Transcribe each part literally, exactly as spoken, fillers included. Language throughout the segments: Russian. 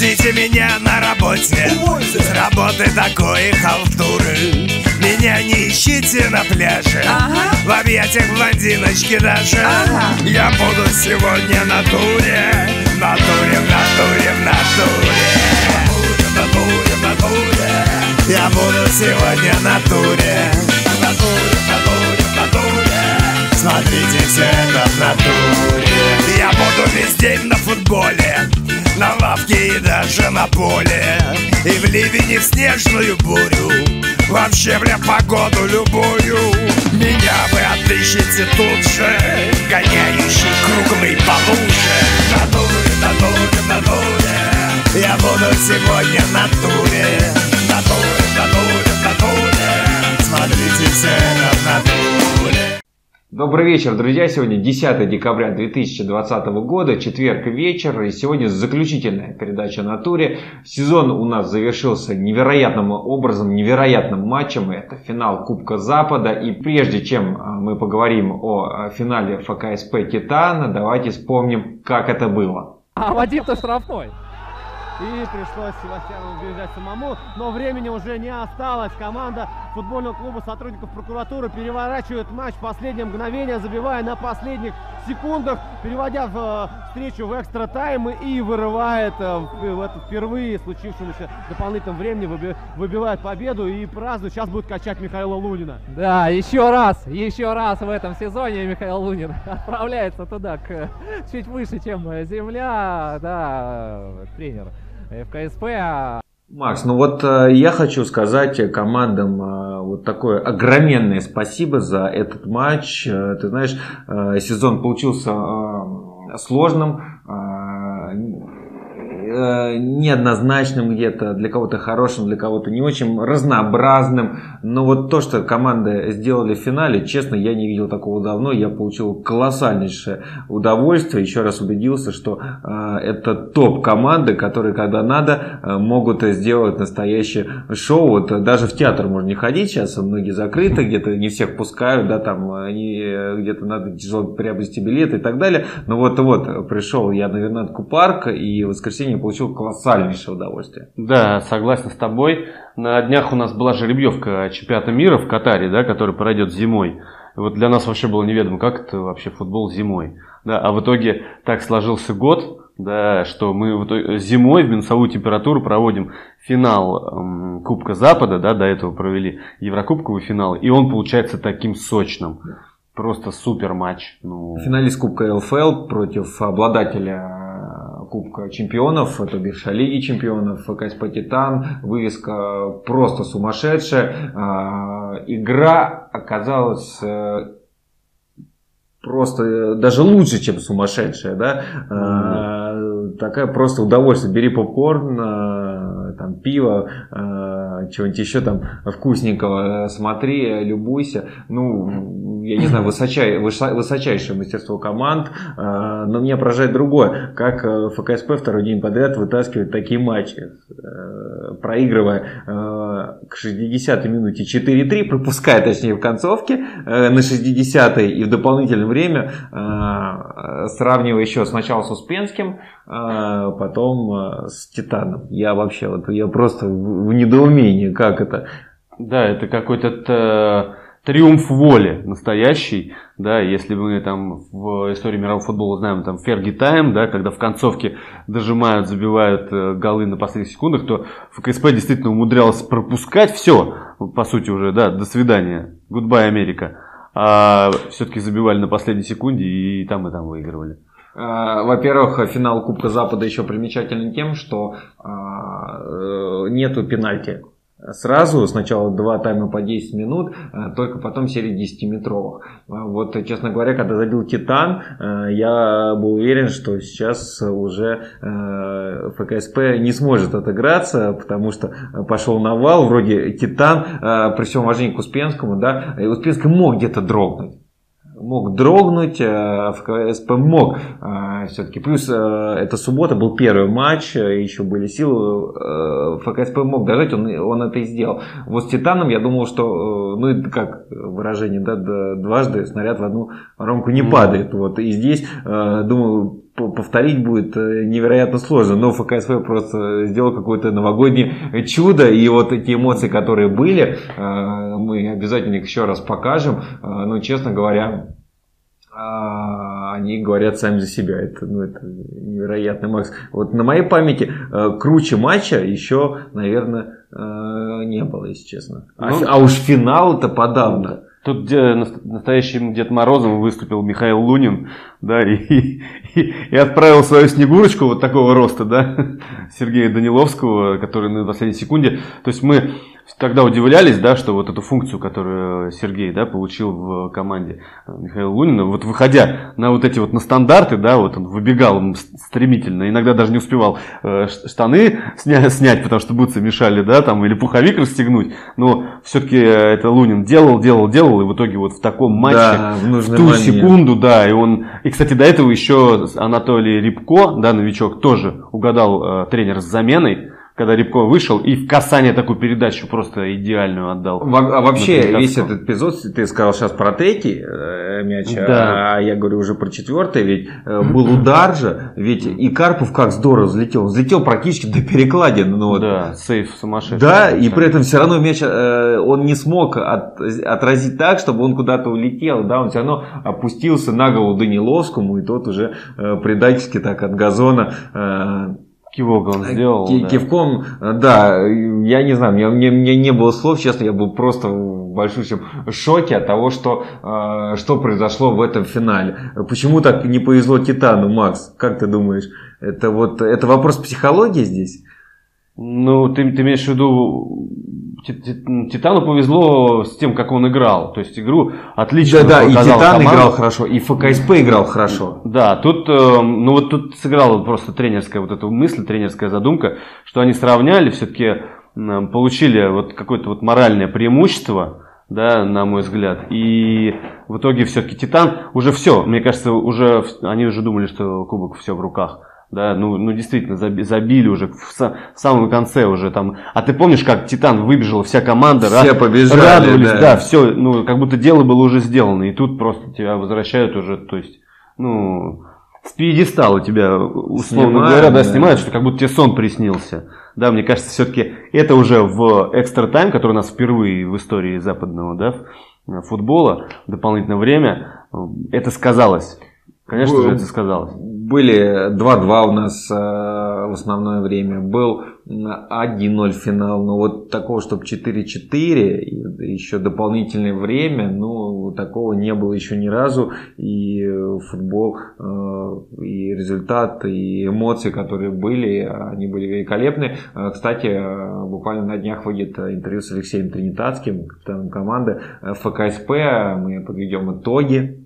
Ждите меня на работе. С работы такой халтуры. Меня не ищите на пляже, ага. В объятиях блондиночки даже, ага. Я буду сегодня на туре. На туре, в натуре, в натуре. В натуре, в натуре. Я буду сегодня на туре. В натуре, в натуре, в натуре. Смотрите, все это в натуре. Я буду весь день на футболе, на лавке и даже на поле. И в ливень, и в снежную бурю. Вообще, бля, погоду любую. Меня вы отыщете тут же, гоняющий круглый по луже. В натуре, в натуре, в натуре. Я буду сегодня на туре. В натуре, в натуре, в натуре. Смотрите, все это в натуре. Добрый вечер, друзья. Сегодня десятое декабря две тысячи двадцатого года, четверг вечер. И сегодня заключительная передача на туре. Сезон у нас завершился невероятным образом, невероятным матчем. Это финал Кубка Запада. И прежде чем мы поговорим о финале эф ка эс пэ «Титан», давайте вспомним, как это было. А Вадим-то штрафной. И пришлось Севастьяну бежать самому, но времени уже не осталось. Команда футбольного клуба сотрудников прокуратуры переворачивает матч в последнее мгновение, забивая на последних секундах, переводя в, э, встречу в экстра тайм и вырывает э, в, в это впервые случившемуся дополнительном времени, выби, выбивает победу и празднует. Сейчас будет качать Михаила Лунина. Да, еще раз, еще раз в этом сезоне Михаил Лунин отправляется туда, к, чуть выше, чем земля, да, тренер эф ка эс пэ. Макс, ну вот э, я хочу сказать командам э, вот такое огроменное спасибо за этот матч. Э, ты знаешь, э, сезон получился э, сложным, э, э, неоднозначным где-то, для кого-то хорошим, для кого-то не очень, разнообразным. Но вот то, что команды сделали в финале, честно, я не видел такого давно. Я получил колоссальнейшее удовольствие. Еще раз убедился, что э, это топ-команды, которые, когда надо, э, могут сделать настоящее шоу. Вот даже в театр можно не ходить сейчас, многие закрыты, где-то не всех пускают, да, там они, где-то надо тяжело приобрести билеты и так далее. Но вот-вот пришел я на Вернадку парк и в воскресенье получил колоссальнейшее удовольствие. Да, согласен с тобой. На днях у нас была жеребьевка чемпионата мира в Катаре, да, который пройдет зимой. Вот для нас вообще было неведомо, как это вообще футбол зимой. Да, а в итоге так сложился год, да, что мы в итоге зимой в минусовую температуру проводим финал эм, Кубка Запада, да, до этого провели Еврокубковый финал, и он получается таким сочным. Просто супер матч. Ну... Финалист Кубка эл эф эл против обладателя Кубка чемпионов, то бишь Лиги чемпионов, эф ка эс пэ «Титан». Вывеска просто сумасшедшая. Игра оказалась просто даже лучше, чем сумасшедшая, да? Mm-hmm. Такая просто удовольствие. Бери попкорн, там, пиво, чего-нибудь еще там вкусненького, смотри, любуйся. Ну, я не знаю, высочай, высочайшее мастерство команд. Но меня поражает другое, как эф ка эс пэ второй день подряд вытаскивает такие матчи, проигрывая к шестидесятой минуте четыре-три, пропуская, точнее, в концовке на шестидесятой и в дополнительное время, сравнивая еще сначала с Успенским, потом с «Титаном». Я вообще, вот, я просто в недоумении, как это. Да, это какой-то триумф воли настоящий, да, если мы там в истории мирового футбола знаем, там Ферги Тайм, да, когда в концовке дожимают, забивают голы на последних секундах, то эф ка эс пэ действительно умудрялась пропускать все, по сути уже, да, до свидания, goodbye, Америка, а все-таки забивали на последней секунде и там и там выигрывали. Во-первых, финал Кубка Запада еще примечателен тем, что нету пенальти. Сразу, сначала два тайма по десять минут, только потом серия десятиметровых. Вот, честно говоря, когда забил «Титан», я был уверен, что сейчас уже эф ка эс пэ не сможет отыграться, потому что пошел навал, вроде «Титан», при всем уважении к Успенскому, да, и Успенский мог где-то дрогнуть. Мог дрогнуть, эф ка эс пэ мог все-таки. Плюс эта суббота, был первый матч, еще были силы, эф ка эс пэ мог дожать, он, он это и сделал. Вот с «Титаном» я думал, что, ну это как выражение, да, дважды снаряд в одну рамку не падает. Вот. И здесь, думаю, повторить будет невероятно сложно. Но ФКСП просто сделал какое-то новогоднее чудо. И вот эти эмоции, которые были, мы обязательно их еще раз покажем. Но, честно говоря, они говорят сами за себя. Это, ну, это невероятно, Макс. Вот на моей памяти круче матча еще, наверное, не было, если честно. А, ну, а уж финал-то подавно. Тут где настоящим Дед Морозом выступил Михаил Лунин, да, и, и, и отправил свою Снегурочку вот такого роста, да, Сергея Даниловского, который на последней секунде. То есть мы тогда удивлялись, да, что вот эту функцию, которую Сергей, да, получил в команде Михаила Лунина, вот выходя на вот эти вот на стандарты, да, вот он выбегал стремительно, иногда даже не успевал штаны снять, снять, потому что бутсы мешали, да, там, или пуховик расстегнуть, но все-таки это Лунин делал, делал, делал, и в итоге вот в таком матче, да, в, в ту момент. секунду, да, и он, и, кстати, до этого еще Анатолий Рябко, да, новичок, тоже угадал э, тренер с заменой, когда Рябко вышел и в касание такую передачу просто идеальную отдал. А вообще весь этот эпизод, ты сказал сейчас про третий э, мяч, да. а я говорю уже про четвертый, ведь э, был удар же, ведь и Карпов как здорово взлетел, взлетел практически до перекладины. Ну, да, вот. сейф сумасшедший. Да, и при этом все равно мяч э, он не смог от, отразить так, чтобы он куда-то улетел, да, он все равно опустился на голову Даниловскому, и тот уже э, предательски так от газона... Э, Кивок он сделал. Ки- да. Кивком, да, я не знаю, мне, мне, мне не было слов, честно, я был просто в большущем шоке от того, что, э, что произошло в этом финале. Почему так не повезло Титану, Макс? Как ты думаешь? Это вот это вопрос психологии здесь? Ну, ты, ты имеешь в виду, Титану повезло с тем, как он играл. То есть игру отлично да, да, показала и Титан команда. играл хорошо, и ФКСП играл хорошо. Да, тут, ну вот тут сыграла просто тренерская вот эта мысль, тренерская задумка, что они сравняли, все-таки получили вот какое-то вот моральное преимущество, да, на мой взгляд. И в итоге все-таки Титан уже все, мне кажется, уже они уже думали, что кубок все в руках. Да, ну, ну действительно, забили уже в, в самом конце уже там. А ты помнишь, как Титан выбежал, вся команда, все рад, побежали, радовались, да. да, все, ну, как будто дело было уже сделано. И тут просто тебя возвращают уже, то есть, ну, с пьедестала тебя, условно Снимаем, говоря, да, да, снимают, что как будто тебе сон приснился. Да, мне кажется, все-таки это уже в экстра тайм, который у нас впервые в истории западного, да, футбола, дополнительное время, это сказалось. Конечно же, это сказалось. Были два-два у нас э, в основное время. Был один ноль финал. Но вот такого, чтобы четыре-четыре, и еще дополнительное время, ну, такого не было еще ни разу. И футбол, э, и результат, и эмоции, которые были, они были великолепны. Кстати, буквально на днях выйдет интервью с Алексеем Тринитатским, капитаном команды ФКСП. Мы подведем итоги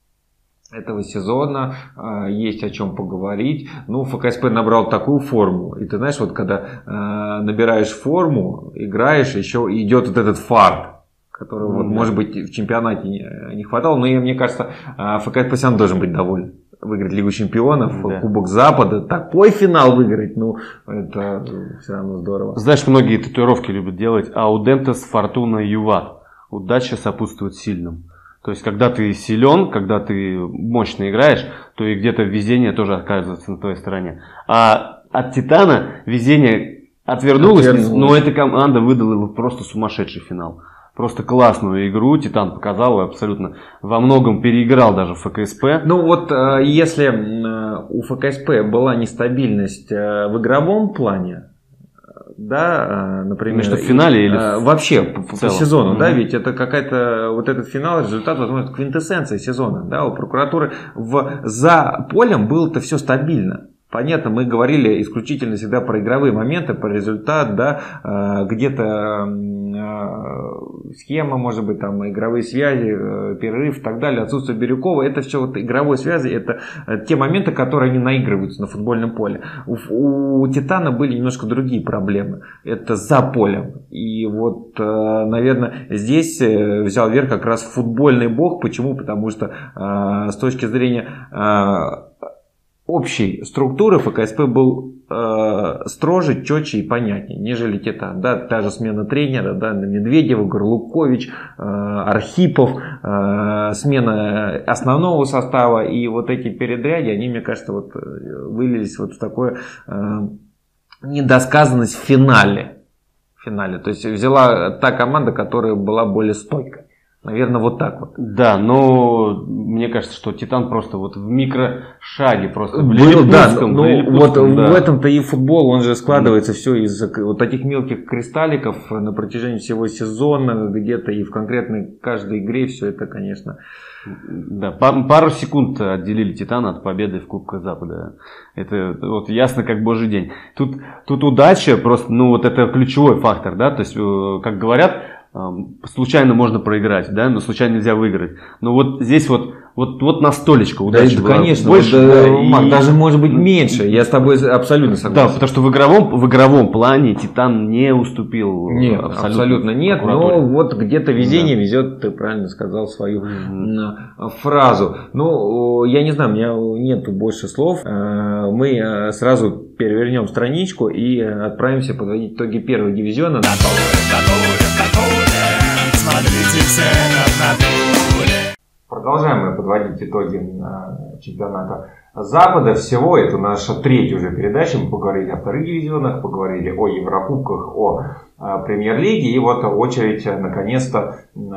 этого сезона, есть о чем поговорить. Ну, ФКСП набрал такую форму. И ты знаешь, вот когда э, набираешь форму, играешь, еще идет вот этот фарт, который, mm-hmm. вот, может быть, в чемпионате не, не хватало. Но мне кажется, ФКСП сам должен быть доволен. Выиграть Лигу чемпионов, да. Кубок Запада, такой финал выиграть, ну, это все равно здорово. Знаешь, многие татуировки любят делать. Аудентес фортуна юват. Удача сопутствует сильным. То есть, когда ты силен, когда ты мощно играешь, то и где-то везение тоже оказывается на твоей стороне. А от Титана везение отвернулось, отвернулось. Но эта команда выдала просто сумасшедший финал. Просто классную игру Титан показал и абсолютно во многом переиграл даже ФКСП. Ну вот, если у ФКСП была нестабильность в игровом плане, да, например, что в финале или вообще по, по сезону, mm-hmm. да, ведь это какая-то вот этот финал, результат, возможно, квинтэссенция сезона, да, у прокуратуры в, за полем было-то все стабильно. Понятно, мы говорили исключительно всегда про игровые моменты, про результат, да, где-то схема, может быть, там игровые связи, перерыв и так далее, отсутствие Бирюкова, это все вот игровые связи, это те моменты, которые они наигрываются на футбольном поле. У, у Титана были немножко другие проблемы, это за полем. И вот, наверное, здесь взял верх как раз футбольный бог. Почему? Потому что с точки зрения общей структуры ФКСП был э, строже, четче и понятнее, нежели Титан. Да, та же смена тренера, да, на Медведева, Горлукович, э, Архипов, э, смена основного состава, и вот эти передряги, они, мне кажется, вот вылились вот в такое э, недосказанность в финале. В финале. То есть взяла та команда, которая была более стойкой. Наверное, вот так вот. Да, но мне кажется, что Титан просто вот в микрошаге просто был, да, пуском, ну, вот пуском, да. В этом-то и футбол, он же складывается mm. все из вот таких мелких кристалликов на протяжении всего сезона, где-то и в конкретной каждой игре все это, конечно. Да, пару секунд отделили Титана от победы в Кубке Запада. Это вот ясно как божий день. Тут, тут удача просто, ну вот это ключевой фактор, да, то есть, как говорят, случайно можно проиграть, да, но случайно нельзя выиграть. Но вот здесь вот, вот, вот настолечко удачи да, была конечно, больше. Вот, да, Мак, и... даже может быть меньше. Я с тобой абсолютно согласен. Да, потому что в игровом, в игровом плане Титан не уступил. Нет, абсолютно, абсолютно нет. Но вот где-то везение да. везет, ты правильно сказал свою mm-hmm. фразу. Ну, я не знаю, у меня нет больше слов. Мы сразу перевернем страничку и отправимся подводить итоги первого дивизиона. Готовы, готовы, готовы. Смотрите все на натуре. Продолжаем мы подводить итоги чемпионата Запада. Всего это наша третья уже передача. Мы поговорили о вторых дивизионах, поговорили о Еврокубках, о Премьер-лиге. И вот очередь наконец-то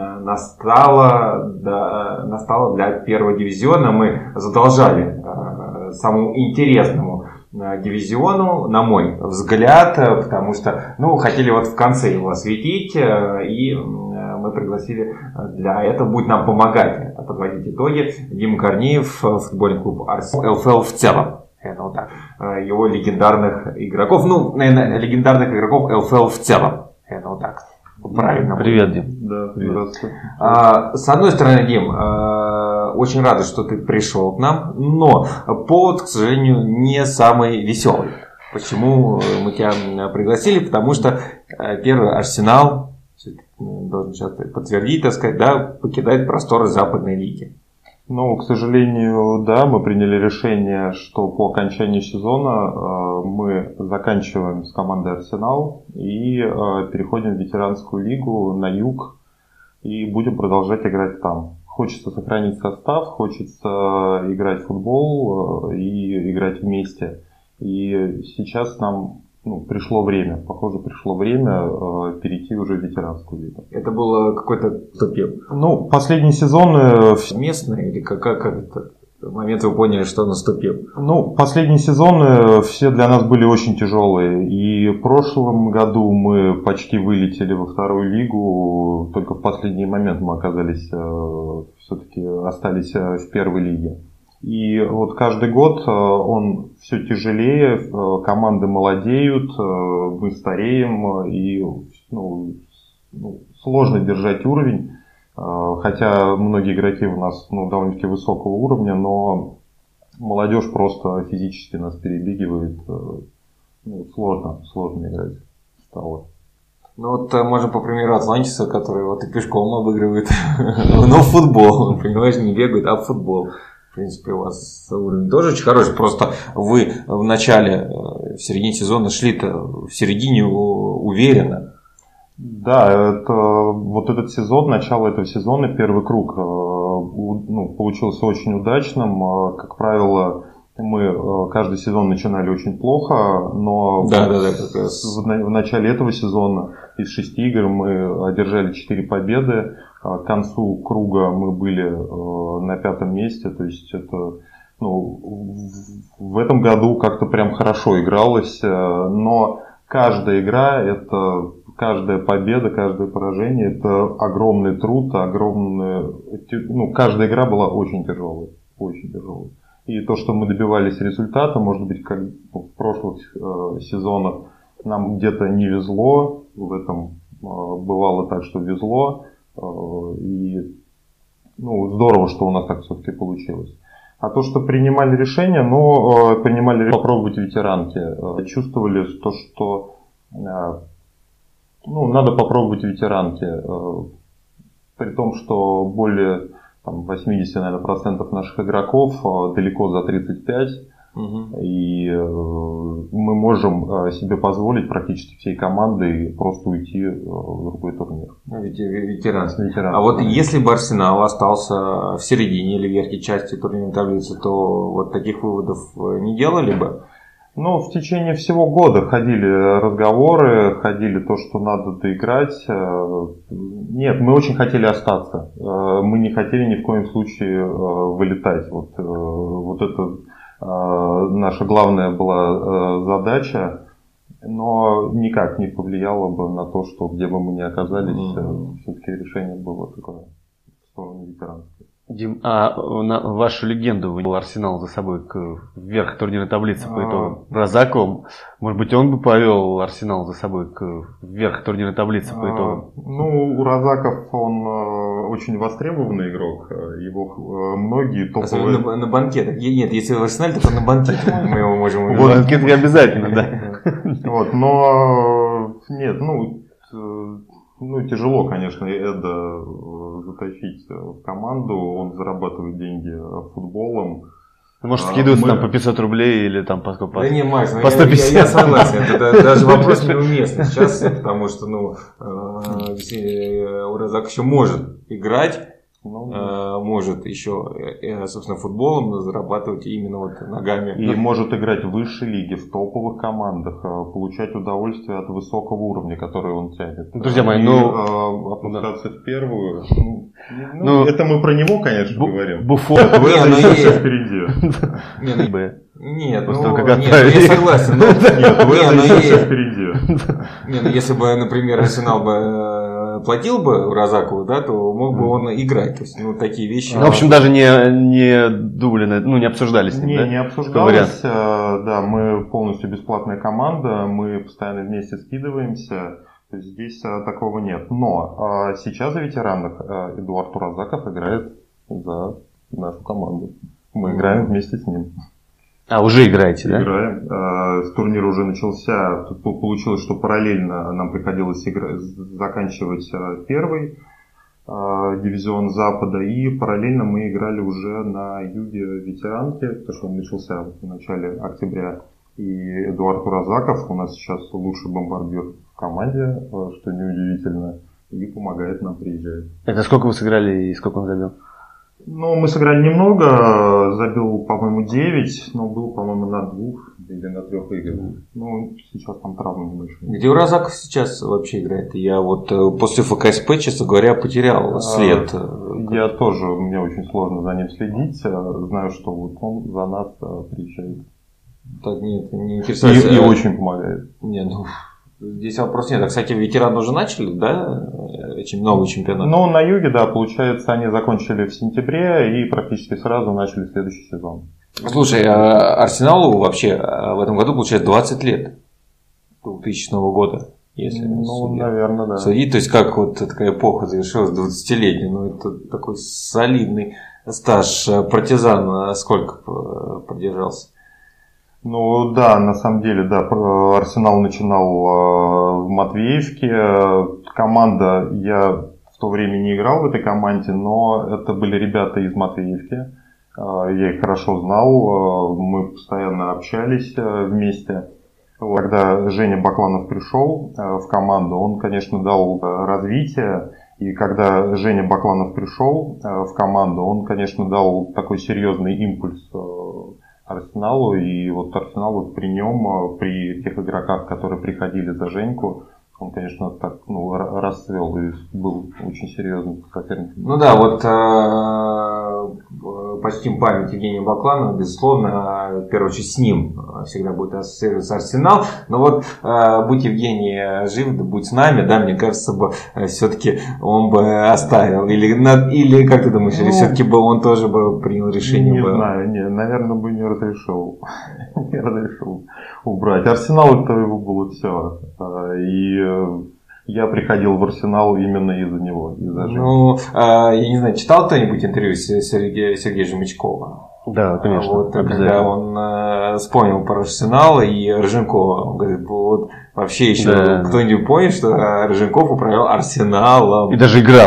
настала, да, настала для первого дивизиона. Мы задолжали самому интересному дивизиону, на мой взгляд, потому что, ну, хотели вот в конце его осветить, и мы пригласили для этого, будет нам помогать подводить итоги, Дима Корнеев, футбольный клуб Арсенал, ЛФЛ в целом, это вот так, его легендарных игроков, ну, наверное, легендарных игроков ЛФЛ в целом, это вот так. Правильно. Привет, Дим. Да, привет. А, с одной стороны, Дим, очень рады, что ты пришел к нам, но повод, к сожалению, не самый веселый. Почему мы тебя пригласили? Потому что первый Арсенал, должен сейчас подтвердить, так сказать, да, покидает просторы Западной лиги. Ну, к сожалению, да, мы приняли решение, что по окончании сезона мы заканчиваем с командой Арсенал и переходим в ветеранскую лигу на юг и будем продолжать играть там. Хочется сохранить состав, хочется играть в футбол и играть вместе. И сейчас нам ну, пришло время, похоже, пришло время э, перейти уже в ветеранскую лигу. Это было какой-то тупик? Ну, последние сезоны... Местные или как, как это? В момент вы поняли, что наступил? Ну, последние сезоны все для нас были очень тяжелые. И в прошлом году мы почти вылетели во вторую лигу. Только в последний момент мы оказались, э, все-таки остались в первой лиге. И вот каждый год он все тяжелее, команды молодеют, мы стареем, и ну, сложно держать уровень. Хотя многие игроки у нас ну, довольно-таки высокого уровня, но молодежь просто физически нас перебегивает. Ну, сложно, сложно играть стало. Ну вот можем по примеру Атлантиса, который вот и пешком обыгрывает, но в футбол, понимаешь, не бегают, а в футбол. В принципе, у вас уровень тоже очень хороший, просто вы в начале, в середине сезона шли-то в середине уверенно. Да, это, вот этот сезон, начало этого сезона, первый круг, ну, получился очень удачным. Как правило, мы каждый сезон начинали очень плохо, но да, да, да, как раз. В, в начале этого сезона из шести игр мы одержали четыре победы. К концу круга мы были на пятом месте, то есть это, ну, в этом году как-то прям хорошо игралось, но каждая игра, это каждая победа, каждое поражение, это огромный труд, огромный, ну, каждая игра была очень тяжелой, очень тяжелой. И то, что мы добивались результата, может быть, как в прошлых сезонах нам где-то не везло, в этом бывало так, что везло. И ну, здорово, что у нас так все-таки получилось. А то, что принимали решение, ну, принимали решение попробовать ветеранки. Чувствовали то, что ну, надо попробовать ветеранки. При том, что более там, восемьдесят процентов наших игроков далеко за тридцать пять. Угу. И э, мы можем э, себе позволить практически всей командой просто уйти э, в другой турнир. Ветеранский. Ветеран. А вот если бы Арсенал остался в середине или верхней части турнирной таблицы, то вот таких выводов не делали бы? Ну, в течение всего года ходили разговоры, ходили то, что надо доиграть. Нет, мы очень хотели остаться. Мы не хотели ни в коем случае вылетать. Вот, вот это наша главная была задача, но никак не повлияло бы на то, что где бы мы ни оказались, mm-hmm. все-таки решение было такое в сторону ветеранской. Дим, а на вашу легенду вывел Арсенал за собой к, вверх турнирной таблицы по итогам? Разаком, может быть, он бы повел Арсенал за собой к, вверх турнирной таблицы по итогам? А, ну, у Разаков он а, очень востребованный игрок. Его а, многие топовые... На, на банкетах. Нет, если в Арсенале, то на банкете мы его можем увидеть. Вот, банкет не обязательно, да. Вот, но нет, ну... Ну, тяжело, конечно, Эда затащить в команду. Он зарабатывает деньги футболом. Может, скидываться мы... там по пятьсот рублей или там по сколько? Да не, Макс, ну, по сто пятьдесят. Я, я согласен. Это даже вопрос неуместный сейчас, потому что, ну, Уразак еще может играть. Ну, да. Может еще, собственно, футболом зарабатывать именно вот ногами. И может играть в высшей лиге, в топовых командах, получать удовольствие от высокого уровня, который он тянет. Друзья мои, и, ну... опускаться да. в первую... Ну, ну, это мы про него, конечно, бу- говорим. Буфон. Это еще впереди. Нет, ну, нет, я согласен. Нет, вы еще впереди. Нет, ну если бы, например, Арсенал бы платил бы Разакову, да, то мог бы он играть. То есть, ну, такие вещи. Ну, в общем, даже не, не думали, ну, не обсуждались с ним, не, да? Не обсуждалось. Да, мы полностью бесплатная команда, мы постоянно вместе скидываемся. То есть здесь такого нет. Но сейчас за ветеранов Эдуард Уразаков играет за нашу команду. Мы играем вместе с ним. А, уже играете, да? Играем. Турнир уже начался. Тут получилось, что параллельно нам приходилось играть, заканчивать первый дивизион Запада. И параллельно мы играли уже на юге ветеранки, потому что он начался в начале октября. И Эдуард Уразаков у нас сейчас лучший бомбардир в команде, что неудивительно, и помогает нам приезжать. Это сколько вы сыграли и сколько он забил? Ну, мы сыграли немного, забил, по-моему, девять, но был, по-моему, на двух или на трех играх. Ну, сейчас там травмы небольшие. Где Уразаков сейчас вообще играет? Я вот после ФКСП, честно говоря, потерял след. Я тоже, мне очень сложно за ним следить. Знаю, что вот он за нас приезжает. Так, нет, не интересуется. И, и очень помогает. Не, ну, здесь вопрос нет. А, кстати, ветераны уже начали, да, новый чемпионат? Ну, на юге, да, получается, они закончили в сентябре и практически сразу начали следующий сезон. Слушай, Арсеналу вообще в этом году получается двадцать лет. двухтысячного года. Если ну, судить. наверное, да. Судить, то есть как вот такая эпоха завершилась, двадцатилетняя, ну, это такой солидный стаж. Партизан сколько продержался? Ну да, на самом деле, да, Арсенал начинал в Матвеевке. Команда, я в то время не играл в этой команде, но это были ребята из Матвеевки. Я их хорошо знал, мы постоянно общались вместе. Когда Женя Бакланов пришел в команду, он, конечно, дал развитие. И когда Женя Бакланов пришел в команду, он, конечно, дал такой серьезный импульс Арсеналу, и вот Арсенал вот при нем, при тех игроках, которые приходили за Женьку, он, конечно, так, ну, расцвел и был очень серьезным соперником. Ну да, вот э, почтим память Евгения Бакланова, безусловно, в первую очередь с ним всегда будет ассоциироваться Арсенал. Но вот э, будь Евгений жив, да будь с нами, да, мне кажется, бы э, все-таки он бы оставил. Или, на, или как ты думаешь, ну, или все-таки бы он тоже бы принял решение? Не бы... знаю, не, наверное, бы не разрешил. Не разрешил убрать. Арсенал это его было все. И я приходил в Арсенал именно из-за него, из-за Жени. Ну, я не знаю, читал кто-нибудь интервью с Сергеем, Сергеем Жемчкова? Да, конечно. Вот, когда он э, вспомнил про Арсенал и Рыженкова, он говорит, вот вообще еще да. кто-нибудь помнит, что Рыженков управлял Арсеналом. И даже играл.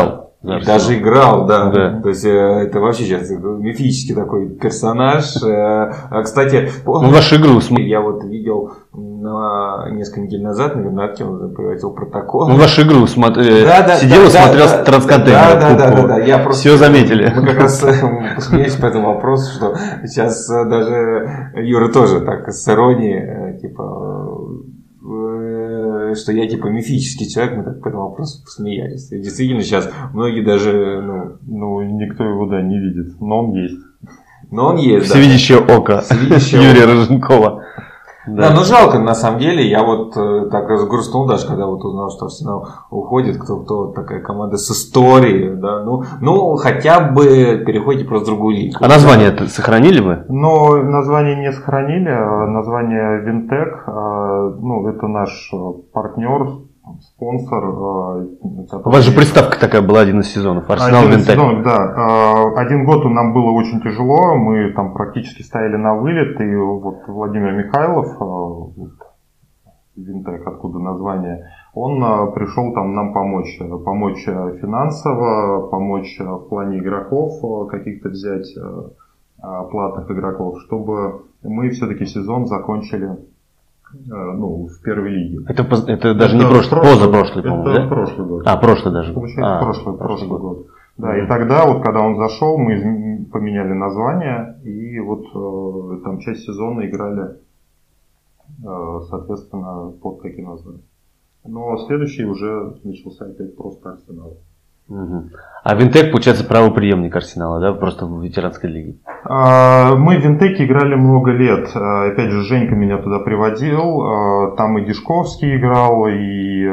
И даже играл, да. да. То есть это вообще сейчас мифический такой персонаж. Кстати, ну, вашу игру я вот видел на несколько недель назад, наверное, Артем превратил протокол. Ну, вашу игру смотри, да, да, сидел да, и смотрел да, трансконтейнер. Да, да, да, да, да. Я просто, все заметили. Мы как раз посмеялись по этому вопросу, что сейчас даже Юра тоже так с иронией, типа, что я типа мифический человек, мы так по этому вопросу посмеялись. И действительно сейчас многие даже, ну... Ну, никто его, да, не видит, но он есть. Но он есть, Всевидящее да. око Всевидящее Юрия Роженкова. Да. да, ну жалко на самом деле, я вот э, так разгрустнул даже, когда вот узнал, что Арсенал уходит, кто кто такая команда с историей, да, ну, ну хотя бы переходите просто в другую лигу. А название это сохранили вы? Ну, название не сохранили, название Винтек, ну, это наш партнер, спонсор. У вас же приставка такая была один из сезонов, Арсенал Винтек. Сезон, да. Один год нам было очень тяжело, мы там практически стояли на вылет, и вот Владимир Михайлов, Винтек, откуда название, он пришел там нам помочь, помочь финансово, помочь в плане игроков каких-то взять, платных игроков, чтобы мы все-таки сезон закончили. Ну, в первой лиге. Это, это даже это не прошлый, позапрошлый, по-моему, это да? прошлый год. А, прошлый даже. Получается, а, прошлый, прошлый год. год. Да, mm-hmm. И тогда, вот когда он зашел, мы поменяли название, и вот э, там часть сезона играли, э, соответственно, под каким названием. Но следующий уже начался опять просто Арсенал. Угу. А Винтек, получается, правопреемник Арсенала, да, просто в ветеранской лиге? Мы в Винтеке играли много лет. Опять же, Женька меня туда приводил. Там и Дишковский играл, и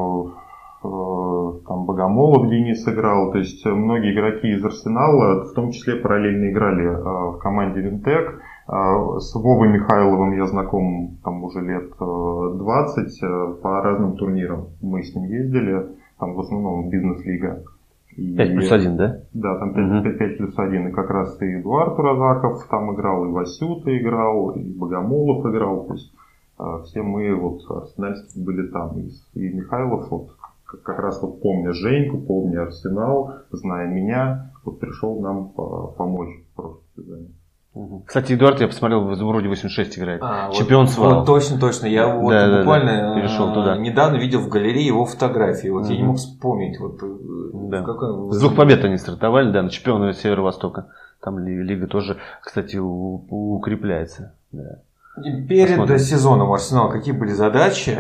там Богомолов Денис играл. То есть многие игроки из Арсенала, в том числе, параллельно играли в команде Винтек. С Вовой Михайловым я знаком там уже лет двадцать. По разным турнирам мы с ним ездили. Там в основном бизнес-лига. пять плюс один, да? Да, там пять плюс один. И как раз и Эдуард Уразаков там играл, и Васюта играл, и Богомолов играл. То есть все мы вот арсенальские были там. И, и Михайлов, вот, как раз вот помня Женьку, помня Арсенал, зная меня, вот пришел нам помочь в прошлом сезоне. Кстати, Эдуард, я посмотрел, в «Изумруде» восемьдесят шесть играет. А, Чемпион вот, СВАЛ. Вот, точно, точно. Я вот да, буквально да, да. перешел туда. Недавно видел в галерее его фотографии. Вот угу. я не мог вспомнить. Вот, да. какой... С двух побед они стартовали, да, на чемпиона Северо-Востока. Там лига тоже, кстати, у- укрепляется. Да. Перед Посмотрим. сезоном Арсенала какие были задачи?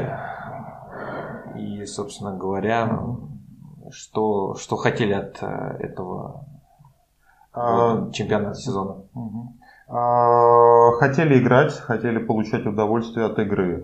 И, собственно говоря, что, что хотели от этого а... чемпионата сезона? Угу. Хотели играть, хотели получать удовольствие от игры.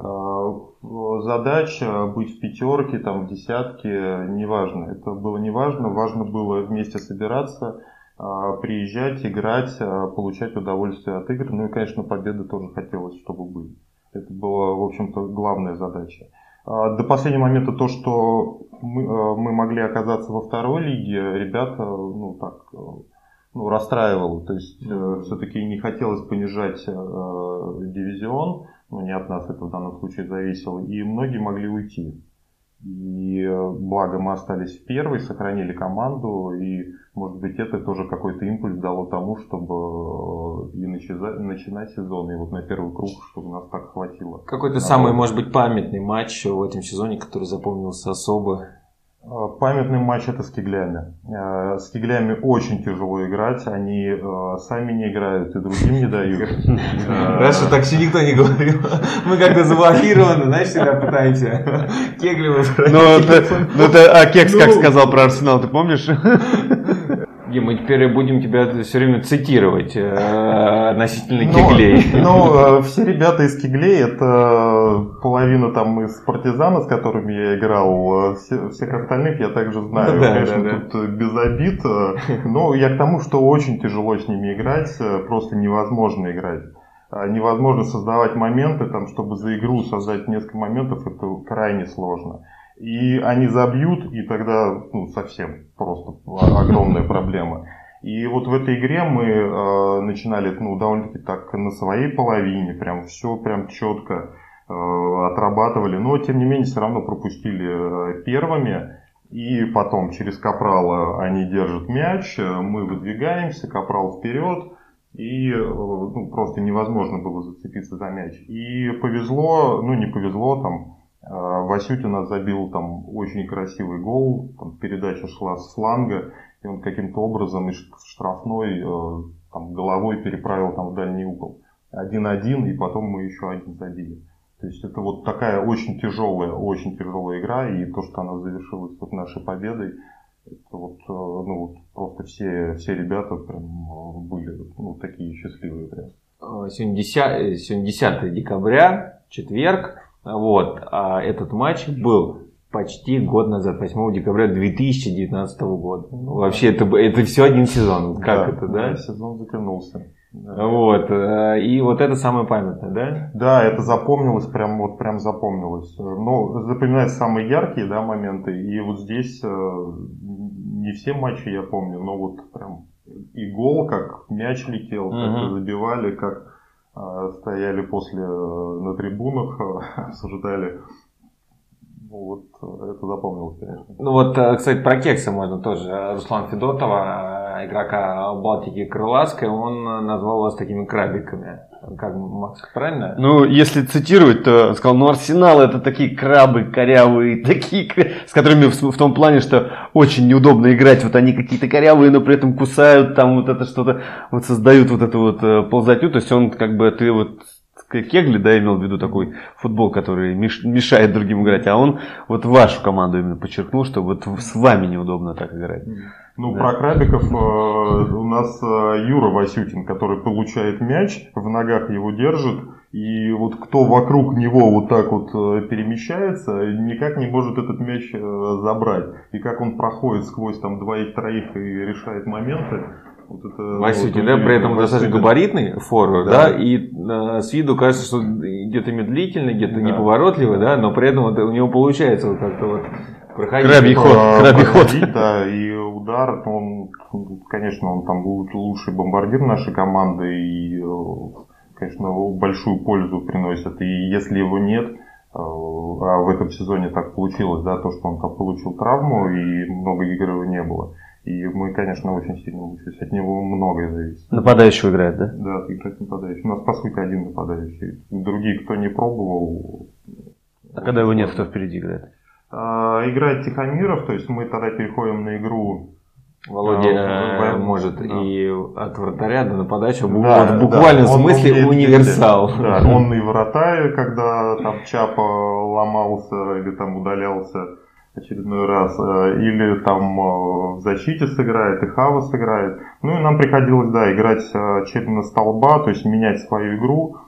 Задач быть в пятерке, там, в десятке, неважно. Это было неважно. Важно было вместе собираться, приезжать, играть, получать удовольствие от игр. Ну и, конечно, победы тоже хотелось, чтобы были. Это была, в общем-то, главная задача. До последнего момента то, что мы, мы могли оказаться во второй лиге, ребята, ну так... Ну, расстраивало, то есть э, все-таки не хотелось понижать э, дивизион, ну не от нас это в данном случае зависело, и многие могли уйти. И э, благо мы остались в первой, сохранили команду, и может быть это тоже какой-то импульс дало тому, чтобы э, и начиза- начинать сезон, и вот на первый круг, чтобы нас так хватило. Какой-то а самый, вот. может быть, памятный матч в этом сезоне, который запомнился особо? Памятный матч это с Киглями. С Киглями очень тяжело играть. Они сами не играют и другим не дают. Раньше так еще никто не говорил. Мы как-то завуалированы, знаешь, всегда пытаемся кегли выбрать. Ну это а Кекс как сказал про Арсенал, ты помнишь? Мы теперь будем тебя все время цитировать э, относительно но, Кеглей. Ну, все ребята из Кеглей, это половина там из Партизана, с которыми я играл. Все, всех остальных я также знаю. Да, конечно, да, тут да. без обид. Но я к тому, что очень тяжело с ними играть. Просто невозможно играть. Невозможно создавать моменты, там, чтобы за игру создать несколько моментов, это крайне сложно. И они забьют, и тогда ну, совсем просто огромная проблема. И вот в этой игре мы э, начинали ну, довольно-таки так на своей половине, прям все прям четко э, отрабатывали, но тем не менее все равно пропустили первыми. И потом через Капрала они держат мяч, мы выдвигаемся, Капрал вперед. И ну, просто невозможно было зацепиться за мяч. И повезло, ну не повезло, там Васютин нас забил там очень красивый гол, там, передача шла с фланга, и он каким-то образом из штрафной там, головой переправил там в дальний угол. один-один, и потом мы еще один забили. То есть это вот такая очень тяжелая, очень тяжелая игра, и то, что она завершилась вот нашей победой, это вот, ну, вот просто все, все ребята прям были ну, такие счастливые. Прям. Сегодня десятое декабря, четверг. Вот, а этот матч был почти год назад, восьмого декабря две тысячи девятнадцатого года. Ну, вообще это, это все один сезон. Как да, это, да? Да, сезон затянулся. Да. Вот, и вот это самое памятное, да? Да, это запомнилось, прям вот прям запомнилось. Ну, запоминаются самые яркие, да, моменты. И вот здесь не все матчи я помню, но вот прям и гол, как мяч летел, как uh-huh. забивали, как э, стояли после на трибунах, обсуждали. Ну, вот это запомнилось, конечно. Ну вот, кстати, про Кекса можно тоже. Руслан Федотова, игрока Балтики Крылатской, он назвал вас такими крабиками. Как, Макс, правильно? Ну, если цитировать, то он сказал, ну, Арсенал это такие крабы корявые, такие, с которыми в, в том плане, что очень неудобно играть. Вот они какие-то корявые, но при этом кусают, там вот это что-то, вот создают вот эту вот ползотню. То есть он как бы, ты вот Кегли, да, имел в виду такой футбол, который мешает другим играть, а он вот вашу команду именно подчеркнул, что вот с вами неудобно так играть. Ну, да. Про крабиков э, у нас э, Юра Васютин, который получает мяч, в ногах его держит, и вот кто вокруг него вот так вот э, перемещается, никак не может этот мяч э, забрать. И как он проходит сквозь там двоих-троих и решает моменты. Вот это, Васютин, вот, да, при этом достаточно габаритный форвард, да. да, и э, с виду кажется, что где-то медлительный, где-то да. неповоротливый, да, но при этом вот, у него получается вот как-то вот проходить. Крабий ход, крабий ход. Да, и удар, он, конечно, он там лучший бомбардир нашей команды, и, конечно, большую пользу приносит, и если его нет, а в этом сезоне так получилось, да, то, что он там получил травму, и много игр его не было. И мы, конечно, очень сильно учились. От него многое зависит. Нападающий играет, да? Да, играет нападающий. У нас, по сути, один нападающий. Другие, кто не пробовал... А когда его нет, кто впереди играет? А, играет Тихомиров, то есть мы тогда переходим на игру... Володя а, может да. и от вратаря до нападающего, да, в буквальном да. смысле он, универсал. Да, он и вратарь, когда там Чапа ломался или там удалялся очередной раз, или там в защите сыграет, и Хава сыграет. Ну и нам приходилось, да, играть черно столба, то есть менять свою игру.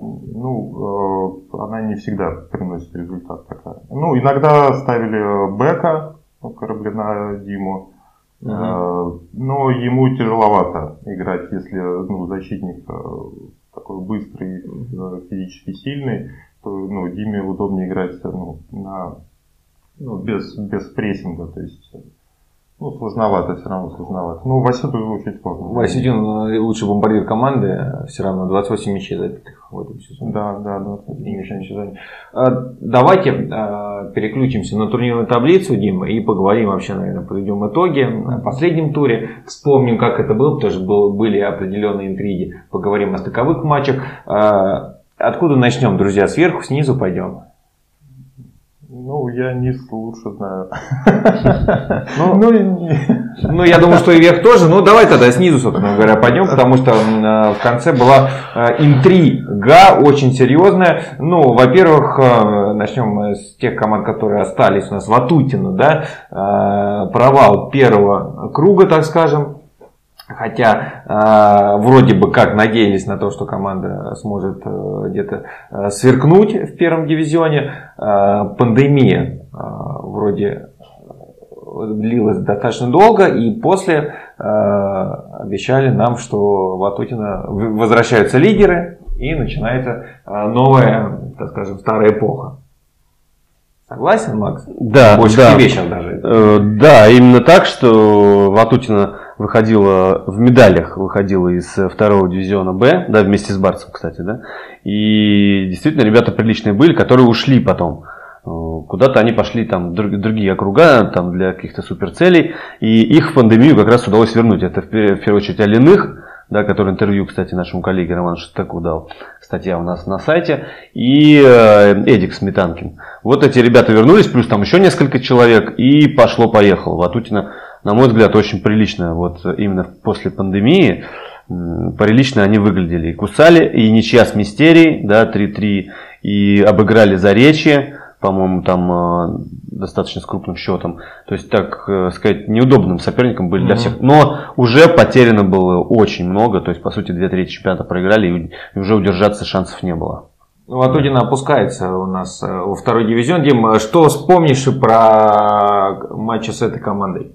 Ну, она не всегда приносит результат такая. Ну, иногда ставили бэка, Кораблина Диму, uh-huh. но ему тяжеловато играть, если ну, защитник такой быстрый, физически сильный, то ну, Диме удобнее играть ну, на Ну, без, без прессинга, то есть, ну, сложновато, все равно сложновато. Ну, Васютин очень сложно. Васютин лучший бомбардир команды, все равно двадцать восемь мячей забитых в этом сезоне. Да, да, двадцать восемь мячей в сезоне. Давайте переключимся на турнирную таблицу, Дима, и поговорим вообще, наверное, подведем итоги на последнем туре. Вспомним, как это было, потому что был, были определенные интриги. Поговорим о стыковых матчах. Откуда начнем, друзья? Сверху, снизу пойдем? Ну, я низ лучше знаю. Ну, ну, я думаю, что и вверх тоже. Ну, давай тогда снизу, собственно говоря, пойдем, потому что в конце была интрига очень серьезная. Ну, во-первых, начнем с тех команд, которые остались у нас. Ватутина, да, провал первого круга, так скажем. Хотя э, вроде бы как надеялись на то, что команда сможет э, где-то э, сверкнуть в первом дивизионе. Э, пандемия э, вроде длилась достаточно долго, и после э, обещали нам, что в Ватутино возвращаются лидеры и начинается э, новая, так скажем, старая эпоха. Согласен, Макс? Да, больше да. к тебе сейчас даже. Э, да, именно так, что Ватутино выходила в медалях, выходила из второго дивизиона Б, да, вместе с Барсом, кстати, да. И действительно ребята приличные были, которые ушли потом. Куда-то они пошли там в другие округа там, для каких-то суперцелей, и их в пандемию как раз удалось вернуть. Это в первую очередь Алиных, да, который интервью, кстати, нашему коллеге Роману Шестаку дал, статья у нас на сайте, и Эдик Сметанкин. Вот эти ребята вернулись, плюс там еще несколько человек, и пошло-поехало. Ватутина, на мой взгляд, очень прилично, вот именно после пандемии, прилично они выглядели. И кусали, и ничья с Мистерией, да, три-три, и обыграли Заречье, по-моему, там э, достаточно с крупным счетом. То есть, так э, сказать, неудобным соперником были mm-hmm. для всех. Но уже потеряно было очень много. То есть, по сути, две трети чемпионата проиграли, и, и уже удержаться шансов не было. Ну, Ватутина опускается у нас во второй дивизион. Дим, что вспомнишь про матчи с этой командой?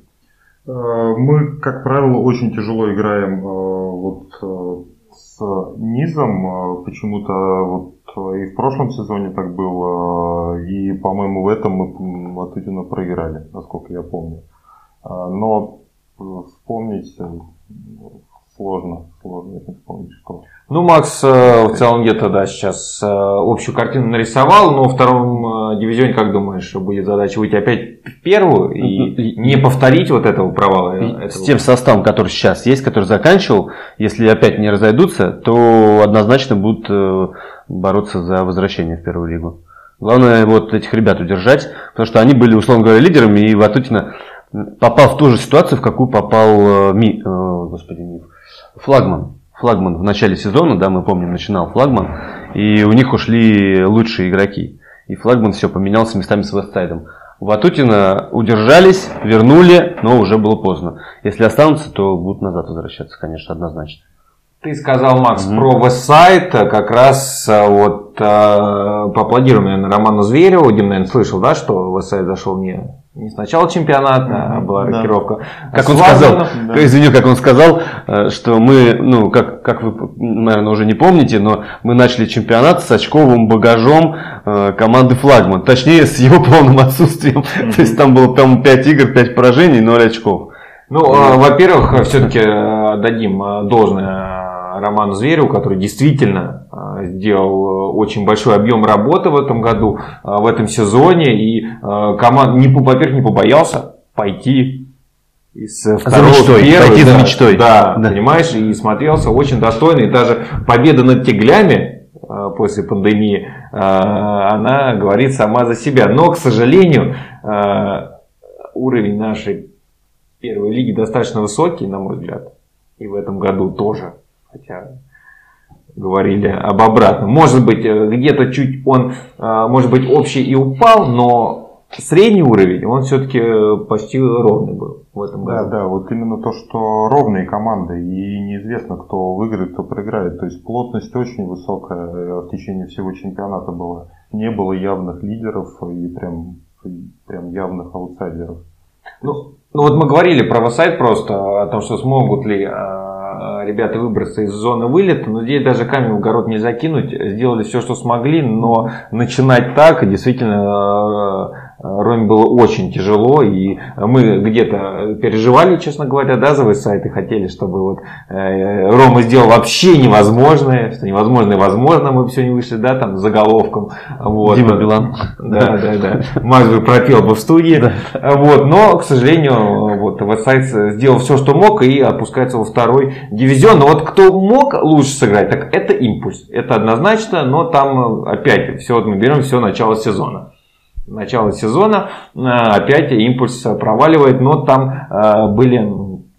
Мы, как правило, очень тяжело играем вот с низом. Почему-то вот и в прошлом сезоне так было, и, по-моему, в этом мы Ватутина проиграли, насколько я помню. Но вспомнить сложно, сложно вспомнить что. Ну, Макс в целом где-то, да, сейчас общую картину нарисовал, но во втором дивизионе, как думаешь, будет задача выйти опять в первую и не повторить вот этого провала? Этого... С тем составом, который сейчас есть, который заканчивал, если опять не разойдутся, то однозначно будут бороться за возвращение в первую лигу. Главное вот этих ребят удержать, потому что они были, условно говоря, лидерами, и Ватутина попал в ту же ситуацию, в какую попал Ми, господи, Миф, Флагман. Флагман в начале сезона, да, мы помним, начинал Флагман, и у них ушли лучшие игроки. И Флагман все поменялся местами с Вестсайдом. Ватутина удержались, вернули, но уже было поздно. Если останутся, то будут назад возвращаться, конечно, однозначно. Ты сказал, Макс, mm-hmm. про Вестсайд, как раз вот поаплодируем, наверное, Роману Звереву. Дим, наверное, слышал, да, что Вестсайд зашел не... Не сначала чемпионата, mm-hmm. а была рокировка. Да. Как он сказал, да. извини, как он сказал, что мы, ну, как, как вы, наверное, уже не помните, но мы начали чемпионат с очковым багажом э, команды Флагман. Точнее, с его полным отсутствием. Mm-hmm. То есть там было там пять игр, пять поражений, ноль очков. Ну, mm-hmm. э, во-первых, все-таки дадим должное Роману Звереву, который действительно сделал очень большой объем работы в этом году, в этом сезоне, и команда, не, во-первых, не побоялся пойти из второго в первый, пойти за мечтой. Да, да, понимаешь, и смотрелся очень достойно, и даже победа над Теглями после пандемии, она говорит сама за себя. Но, к сожалению, уровень нашей первой лиги достаточно высокий, на мой взгляд, и в этом году тоже, хотя... говорили об обратном. Может быть, где-то чуть он, может быть, общий и упал, но средний уровень, он все-таки почти ровный был в этом году. Да, да, вот именно то, что ровные команды, и неизвестно, кто выиграет, кто проиграет. То есть плотность очень высокая в течение всего чемпионата была. Не было явных лидеров и прям, прям явных аутсайдеров. Ну, ну вот мы говорили про Вестсайд просто, о том, что смогут ли ребята выбраться из зоны вылета, но здесь даже камень в огород не закинуть. Сделали все, что смогли, но начинать так действительно Роме было очень тяжело, и мы где-то переживали, честно говоря, да, за Вестсайд, и хотели, чтобы вот э, Рома сделал вообще невозможное, что невозможное возможно, мы бы все не вышли, да, там, с заголовком. Вот. Дима Билан. Да, да, да. Макс бы пропел бы в студии. Вот. Но, к сожалению, вот, Вестсайд сделал все, что мог, и опускается во второй дивизион. Но вот кто мог лучше сыграть, так это Импульс. Это однозначно, но там опять, все, вот мы берем все начало сезона. Начало сезона опять Импульс проваливает, но там были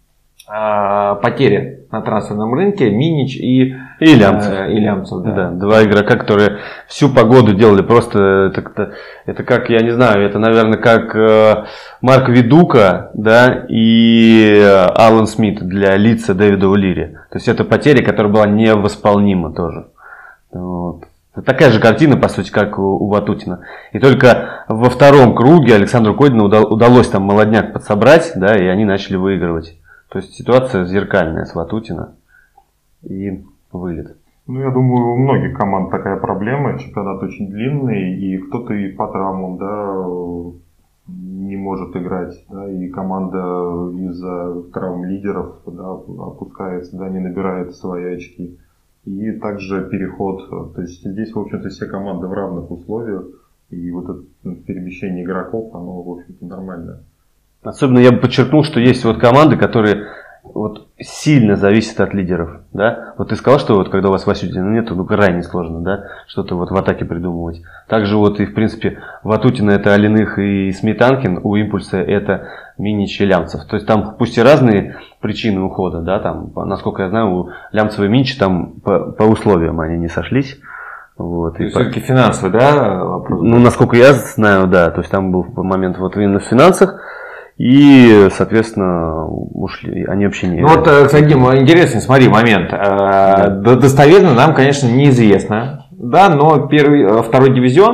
потери на трансферном рынке. Минич и, и Лямцев. И Лямцев, да. Да, два игрока, которые всю погоду делали просто, это, это как, я не знаю, это, наверное, как Марк Видука, да, и Алан Смит для Лидса Дэвида Улири. То есть это потеря, которая была невосполнима тоже. Вот. Такая же картина, по сути, как у, у Ватутина. И только во втором круге Александру Кодину удалось там молодняк подсобрать, да, и они начали выигрывать. То есть ситуация зеркальная с Ватутина и вылет. Ну, я думаю, у многих команд такая проблема. Чемпионат очень длинный, и кто-то и по травмам, да, не может играть, да, и команда из-за травм лидеров, да, опускается, да, не набирает свои очки. И также переход, то есть здесь, в общем-то, все команды в равных условиях, И вот это перемещение игроков, оно, в общем-то, нормально. Особенно я бы подчеркнул, что есть вот команды, которые вот сильно зависят от лидеров, да. Вот ты сказал, что вот когда у вас Васютина нет, ну крайне сложно, да, что-то вот в атаке придумывать. Также вот и в принципе Ватутина это Алиных и Сметанкин, у Импульса это Минич и Лямцев. То есть там пусть и разные причины ухода, да, там, насколько я знаю, у Лямцева и Минича там по, по условиям они не сошлись. Вот, то и есть по... все-таки финансовый, да, вопрос? Ну, насколько я знаю, да, то есть там был момент вот именно в финансах. И, соответственно, ушли. Они вообще не... Ну вот, кстати, интересный, смотри, момент. Да. Достоверно нам, конечно, неизвестно. Да, но первый, второй дивизион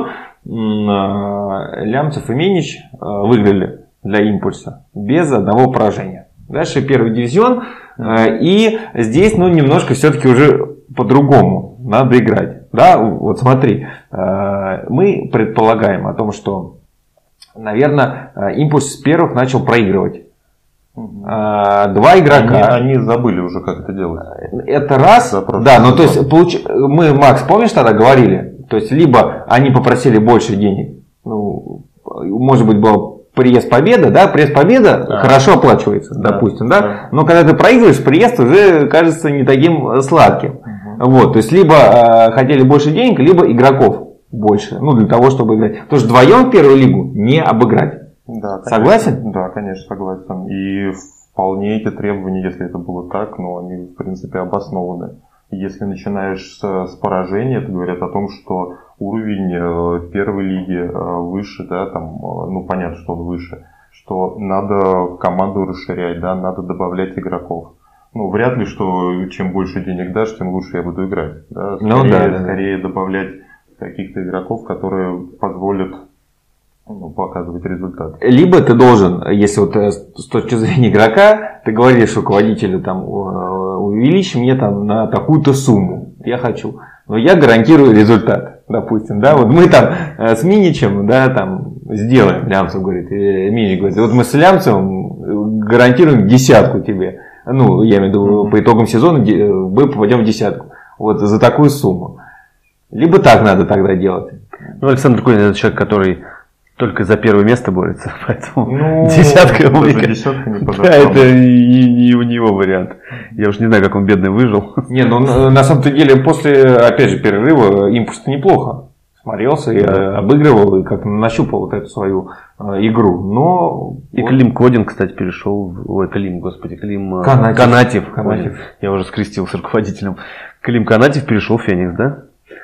Лямцев и Минич выиграли для Импульса без одного поражения. Дальше первый дивизион. И здесь, ну, немножко все-таки уже по-другому надо играть. Да, вот смотри, мы предполагаем о том, что наверное, Импульс с первых начал проигрывать. Угу. Два игрока. Они, они забыли уже, как это делать. Это раз. Да, ну то есть получ... мы, Макс, помнишь, тогда говорили? То есть либо они попросили больше денег. Ну, может быть, был приезд победа, да, приезд победа да. хорошо оплачивается, да, допустим, да? да. Но когда ты проигрываешь, приезд уже кажется не таким сладким. Угу. Вот, то есть либо э, хотели больше денег, либо игроков больше, ну, для того, чтобы играть. Потому что вдвоем первую лигу не обыграть. Да, согласен? Конечно, да, конечно, согласен. И вполне эти требования, если это было так, ну, они, в принципе, обоснованы. Если начинаешь с, с поражения, это говорят о том, что уровень э, первой лиги э, выше, да, там, э, ну, понятно, что он выше, что надо команду расширять, да, надо добавлять игроков. Ну, вряд ли, что чем больше денег дашь, тем лучше я буду играть. Да? Скорее, ну, да, да, скорее да. добавлять каких-то игроков, которые позволят, ну, показывать результат. Либо ты должен, если вот с точки зрения игрока, ты говоришь руководителю, там, увеличь мне там на такую-то сумму, я хочу, но я гарантирую результат, допустим, да, вот мы там с Миничем, да, там сделаем, Лямцев говорит, Минич говорит, вот мы с Лямцевым гарантируем десятку тебе, ну, я имею в виду, mm-hmm. по итогам сезона мы попадем в десятку, вот за такую сумму. Либо так надо тогда делать. Ну, Александр Кулин это человек, который только за первое место борется, поэтому ну, десятка ему не да, это не, не у него вариант. Я уж не знаю, как он бедный выжил. Не, ну на самом-то деле после, опять же, перерыва Импульс неплохо смотрелся и обыгрывал, и как-то нащупал вот эту свою игру. Но и вот... Клим Кодин, кстати, перешел. Ой, Клим, господи, Клим Канатьев. Канатьев. Канатьев. Я уже скрестил с руководителем. Клим Канатьев перешел в Феникс, да?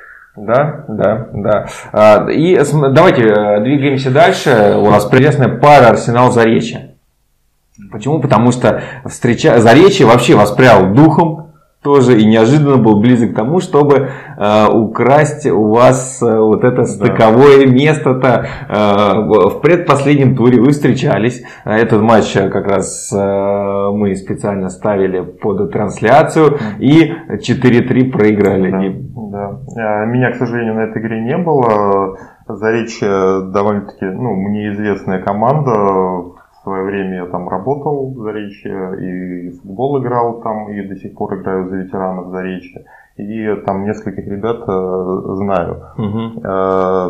Да, да, да. И давайте двигаемся дальше. У нас прекрасная пара Арсенал-Заречье. Почему? Потому что встреча... Заречье вообще воспрял духом тоже и неожиданно был близок к тому, чтобы э, украсть у вас э, вот это стыковое да. место-то. Э, в предпоследнем туре вы встречались. Этот матч как раз э, мы специально ставили под трансляцию и четыре три проиграли. Да, да. Меня, к сожалению, на этой игре не было. Заречье довольно-таки, ну, мне известная команда. В свое время я там работал в Заречье, и футбол играл там, и до сих пор играю за ветеранов Заречья. И там нескольких ребят э, знаю. Угу. Э,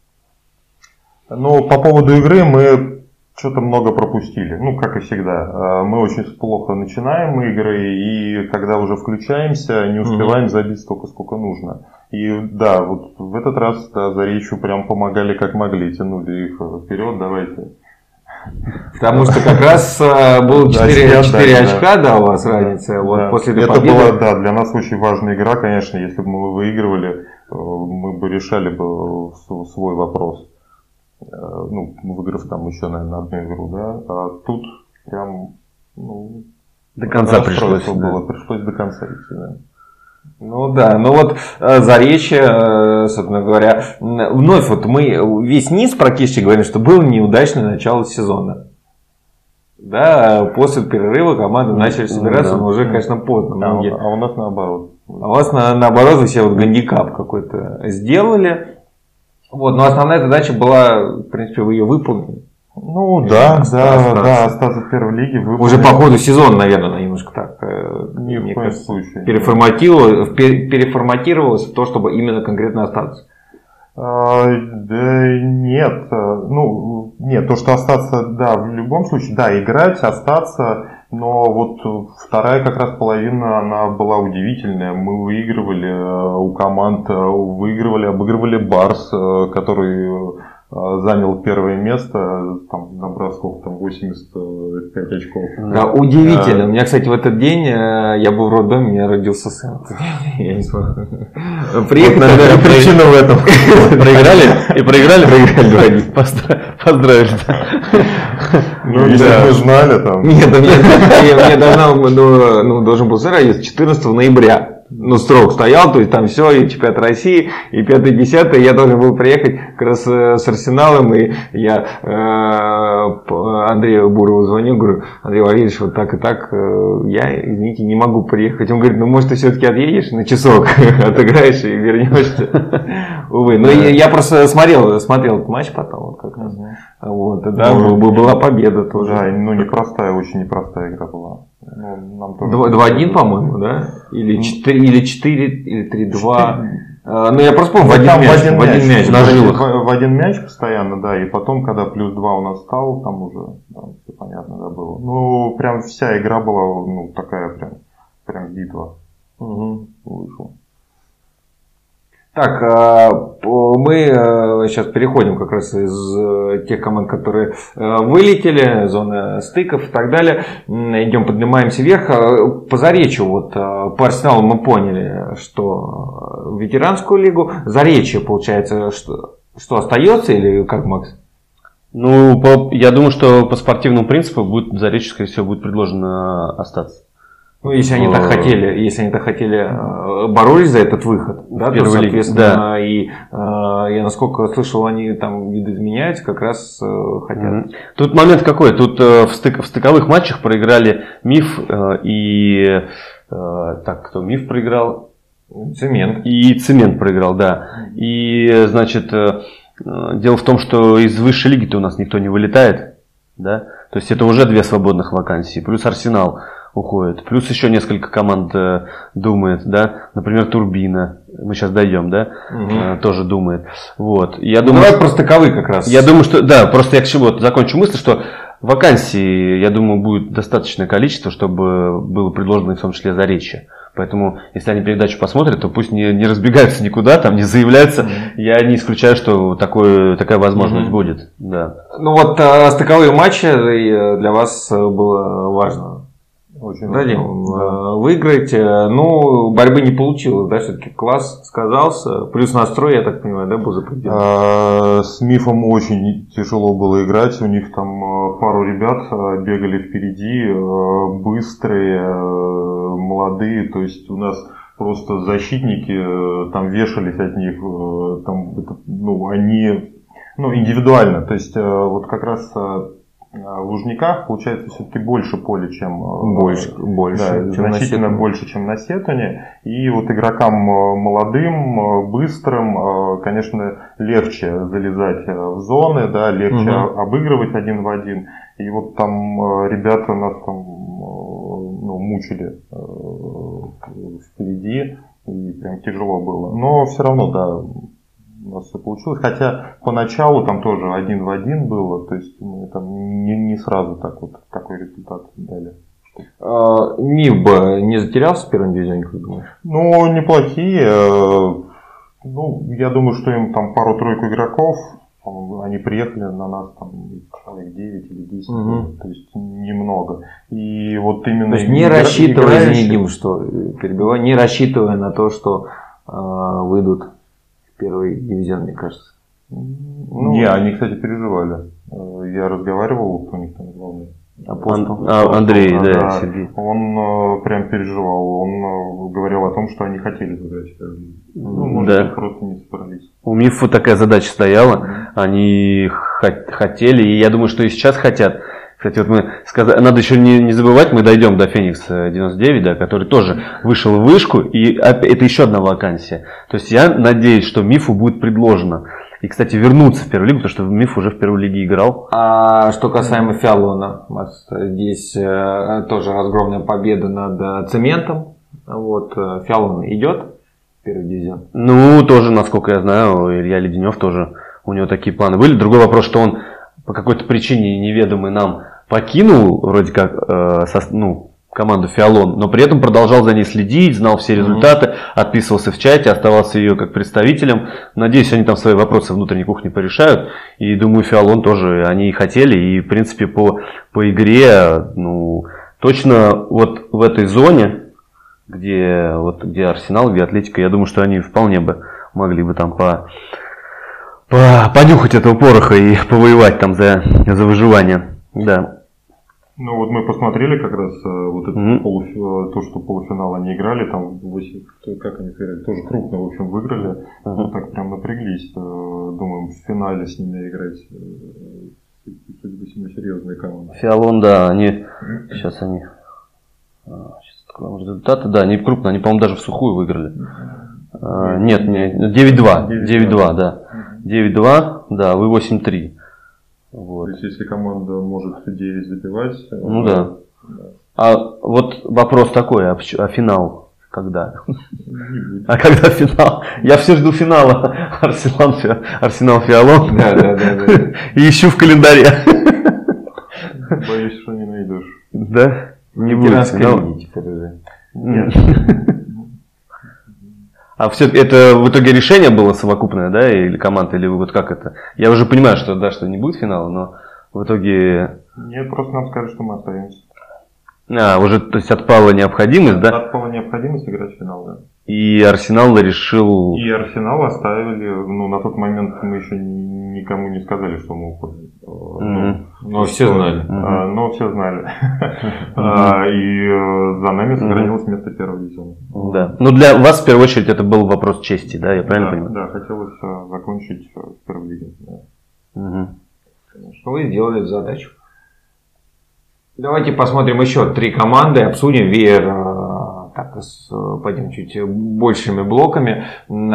но по поводу игры мы что-то много пропустили. Ну, как и всегда. Э, мы очень плохо начинаем игры, и когда уже включаемся, не успеваем забить столько, сколько нужно. И да, вот в этот раз да, Заречью прям помогали как могли, тянули их вперед, давайте. Потому что как раз было четыре очка, да, у вас разница. Вот да. после это победы... была, да, для нас очень важная игра, конечно. Если бы мы выигрывали, мы бы решали бы свой вопрос. Ну, выиграв там еще, наверное, одну игру, да. А тут прям, ну, до конца пришлось. Было, да. Пришлось до конца идти, да. Ну да, ну вот Заречье, собственно говоря, вновь вот мы весь низ практически говорим, что было неудачное начало сезона. Да, после перерыва команды начали собираться, ну, да. но уже, конечно, поздно. А, а у нас наоборот. А у вас на, наоборот вы себе вот гандикап какой-то сделали. Вот, но основная задача была, в принципе, вы ее выполнили. Ну да, да, да, остаться в первой лиге. Выполнили. Уже по ходу сезона, наверное, немножко так Ни в коем случае. Переформатировалось, переформатировалось в то, чтобы именно конкретно остаться. А, да нет, ну нет, то, что остаться, да, в любом случае, да, играть, остаться, но вот вторая как раз половина, она была удивительная. Мы выигрывали у команд, выигрывали, обыгрывали Барс, который занял первое место, там, набрав сколько там, восемьдесят пять очков. Да, удивительно. А... У меня, кстати, в этот день я был в роддоме, у меня родился сын. Я не смог. Приехать, наверное, причина в этом. Проиграли? И проиграли? Проиграли. Поздравили. Ну, если мы знали там. Нет, мне должна, ну, должен был сын родиться четырнадцатого ноября. Ну, срок стоял, то есть там все, и чемпионат России, и пятое-десятое, я должен был приехать как раз с Арсеналом, и я э, Андрею Бурову звоню, говорю: Андрей Валерьевич, вот так и так, э, я, извините, не могу приехать. Он говорит: ну, может, ты все-таки отъедешь на часок, отыграешь и вернешься. Увы, но я просто смотрел, смотрел этот матч потом, вот как раз. Вот, да, была победа тоже. Да, ну, непростая, очень непростая игра была. два-один, по-моему, да? Или четыре, или четыре, или три-два. Ну, я просто помню, в один мяч, в один мяч, на жилах. В один мяч постоянно, да, и потом, когда плюс два у нас стал, там уже, да, все понятно, да, было. Ну, прям вся игра была, ну, такая прям, прям битва. Угу. Вышла. Так, мы сейчас переходим как раз из тех команд, которые вылетели, зоны стыков и так далее. Идем, поднимаемся вверх. По Заречью, вот по Арсеналу мы поняли, что в ветеранскую лигу. Заречье, получается, что, что остается или как, Макс? Ну, по, я думаю, что по спортивному принципу будет Заречью, скорее всего, будет предложено остаться. Ну, если они так хотели, если они так хотели, боролись за этот выход, да, то, соответственно, да. И я, насколько слышал, они там видоизменяются, как раз хотят. Mm-hmm. Тут момент какой? Тут в, стык, в стыковых матчах проиграли МИФ и... Так, кто? МИФ проиграл? Цемент. И Цемент проиграл, да. И, значит, дело в том, что из высшей лиги-то у нас никто не вылетает, да. То есть это уже две свободных вакансии, плюс Арсенал уходит. Плюс еще несколько команд э, думает, да, например, Турбина, мы сейчас дойдем, да, угу. э, тоже думает. Вот. Я ну, думаю, давай просто таковы как раз. Я думаю, что, да, просто я к чему вот закончу мысль, что вакансий, я думаю, будет достаточное количество, чтобы было предложено в том числе Заречье. Поэтому, если они передачу посмотрят, то пусть не, не разбегаются никуда, там не заявляются. Mm-hmm. Я не исключаю, что такое, такая возможность mm-hmm. будет. Да. Ну вот а, стыковые матчи для вас было важно. Очень важно. Да. Выиграть. Ну, борьбы не получилось, да, все-таки класс сказался. Плюс настрой, я так понимаю, да, был запределен. А, с МИФом очень тяжело было играть. У них там пару ребят бегали впереди, быстрые, молодые. То есть у нас просто защитники там вешались от них. Там, это, ну, они ну, индивидуально. То есть вот как раз... В Лужниках получается все-таки больше поля, чем больше, больше да, чем значительно на больше, чем на Сетуне. И вот игрокам молодым, быстрым, конечно, легче залезать в зоны, да, легче угу. обыгрывать один в один. И вот там ребята нас там ну, мучили впереди, и прям тяжело было. Но все равно, да. У нас все получилось, хотя поначалу там тоже один в один было, то есть мы там не, не сразу так вот такой результат дали. А, МИФ не затерялся в первом дивизионе, как думаешь? Ну, неплохие. Ну, я думаю, что им там пару-тройку игроков, они приехали на нас там человек девять или десять, угу. то есть немного. И вот именно... То есть не рассчитывая, извини, что перебиваю, не рассчитывая на то, что э, выйдут первый дивизион, мне кажется. Ну, не, они, кстати, переживали. Я разговаривал, у них там главный. Апостол. А, Андрей, а, да, да, Сергей. Он э, прям переживал. Он э, говорил о том, что они хотели сыграть. Ну, может, да. просто не справились. У МИФа такая задача стояла. Mm-hmm. Они х- хотели, и я думаю, что и сейчас хотят. Кстати, вот мы сказали, надо еще не, не забывать, мы дойдем до Феникс девяносто девять, да, который тоже вышел в вышку, и это еще одна вакансия. То есть я надеюсь, что МИФу будет предложено. И, кстати, вернуться в первую лигу, потому что МИФ уже в первой лиге играл. А что касаемо Фиалона, здесь э, тоже разгромная победа над э, Цементом. Вот, Фиалон идет. в первый дивизион? Ну, тоже, насколько я знаю, Илья Леденев тоже, у него такие планы были. Другой вопрос, что он по какой-то причине неведомый нам покинул, вроде как, э, со, ну, команду Фиолон, но при этом продолжал за ней следить, знал все результаты, mm-hmm. отписывался в чате, оставался ее как представителем. Надеюсь, они там свои вопросы внутренней кухни порешают. И думаю, Фиолон тоже они и хотели. И, в принципе, по, по игре, ну, точно вот в этой зоне, где, вот, где Арсенал, где Атлетика, я думаю, что они вполне бы могли бы там по, по, понюхать этого пороха и повоевать там за, за выживание. Да. Ну вот мы посмотрели как раз вот это mm-hmm. полуфи... то, что полуфинал они играли, там восемь, как они сыграли, тоже крупно, в общем, выиграли. Mm-hmm. Так прям напряглись. Думаем, в финале с ними играть. Судя по всему, серьезные команды. Фиолон, да, они mm-hmm. сейчас они сейчас откроем результаты, да, они крупно, они, по-моему, даже в сухую выиграли. Mm-hmm. А, нет, не, девять два, девять два, да. Mm-hmm. девять два, да, вы восемь три. Вот. То есть, если команда может девять забивать... Ну да. да. А вот вопрос такой, а, а финал когда? А когда финал? Я все жду финала. Арсенал, Арсенал Фиолон. Да, да, да. И ищу в календаре. Боюсь, что не найдешь. Да? Не будет финала. Теперь уже. Нет. А все это в итоге решение было совокупное, да, или команда, или вот как это? Я уже понимаю, что да, что не будет финала, но в итоге... Нет, просто нам скажут, что мы остаемся. А, уже, то есть отпала необходимость, да? Отпала необходимость играть в финал, да. И Арсенал решил... И Арсенал оставили, ну, на тот момент мы еще никому не сказали, что мы уходим. Mm-hmm. Ну, но все знали. Mm-hmm. Но все знали. Mm-hmm. И за нами сохранилось место первого дивизиона. Да. Ну, для вас, в первую очередь, это был вопрос чести, да? Я правильно да, понимаю? Да, хотелось закончить с первой лиги. Да. Mm-hmm. Что вы сделали задачу? Давайте посмотрим еще три команды, обсудим. Веер, так, пойдем чуть большими блоками.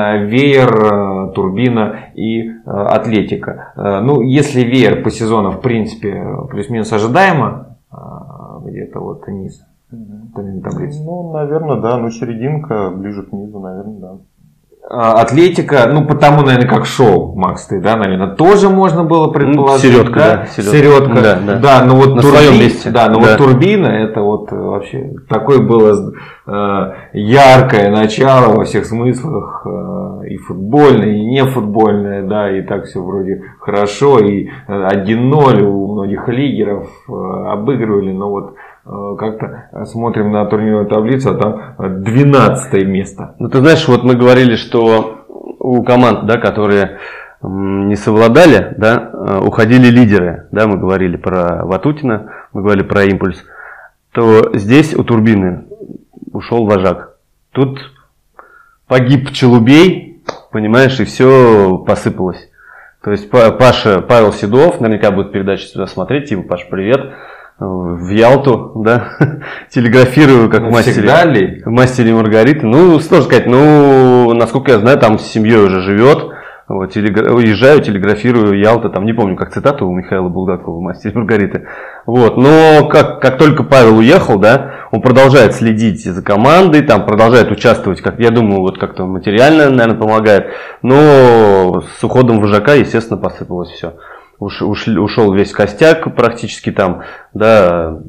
Веер, Турбина и Атлетика. Ну, если Веер по сезону, в принципе, плюс-минус ожидаемо, где-то вот низ таблицы. Ну, наверное, да. Ну, серединка, ближе к низу, наверное, да. Атлетика, ну потому, наверное, как шоу, Макс, ты, да, наверное, тоже можно было предположить. Середка, да, да, середка. середка. Да, да. Да, но вот на турби... своем месте. Да, но да. вот Турбина, это вот вообще такое было э, яркое начало во всех смыслах, э, и футбольное, и не футбольное, да, и так все вроде хорошо, и один ноль у многих лидеров э, обыгрывали, но вот как-то смотрим на турнирную таблицу, а там двенадцатое место. Ну, ты знаешь, вот мы говорили, что у команд, да, которые не совладали, да, уходили лидеры. Да, мы говорили про Ватутина, мы говорили про Импульс. То здесь у Турбины ушел вожак. Тут погиб Челубей, понимаешь, и все посыпалось. То есть Паша, Павел Седов, наверняка будет передачу сюда смотреть, типа, Паш, привет. В Ялту, да, телеграфирую, как ну, мастере, мастере Маргариты. Ну, сложно сказать, ну, насколько я знаю, там с семьей уже живет. Вот, телегра... Уезжаю, телеграфирую Ялта, там не помню, как цитата у Михаила Булгакова, мастере Маргариты. Вот, но как, как только Павел уехал, да, он продолжает следить за командой, там продолжает участвовать, как я думаю, вот как-то материально, наверное, помогает. Но с уходом вожака, естественно, посыпалось все. Уш, уш, ушел весь костяк практически там, да,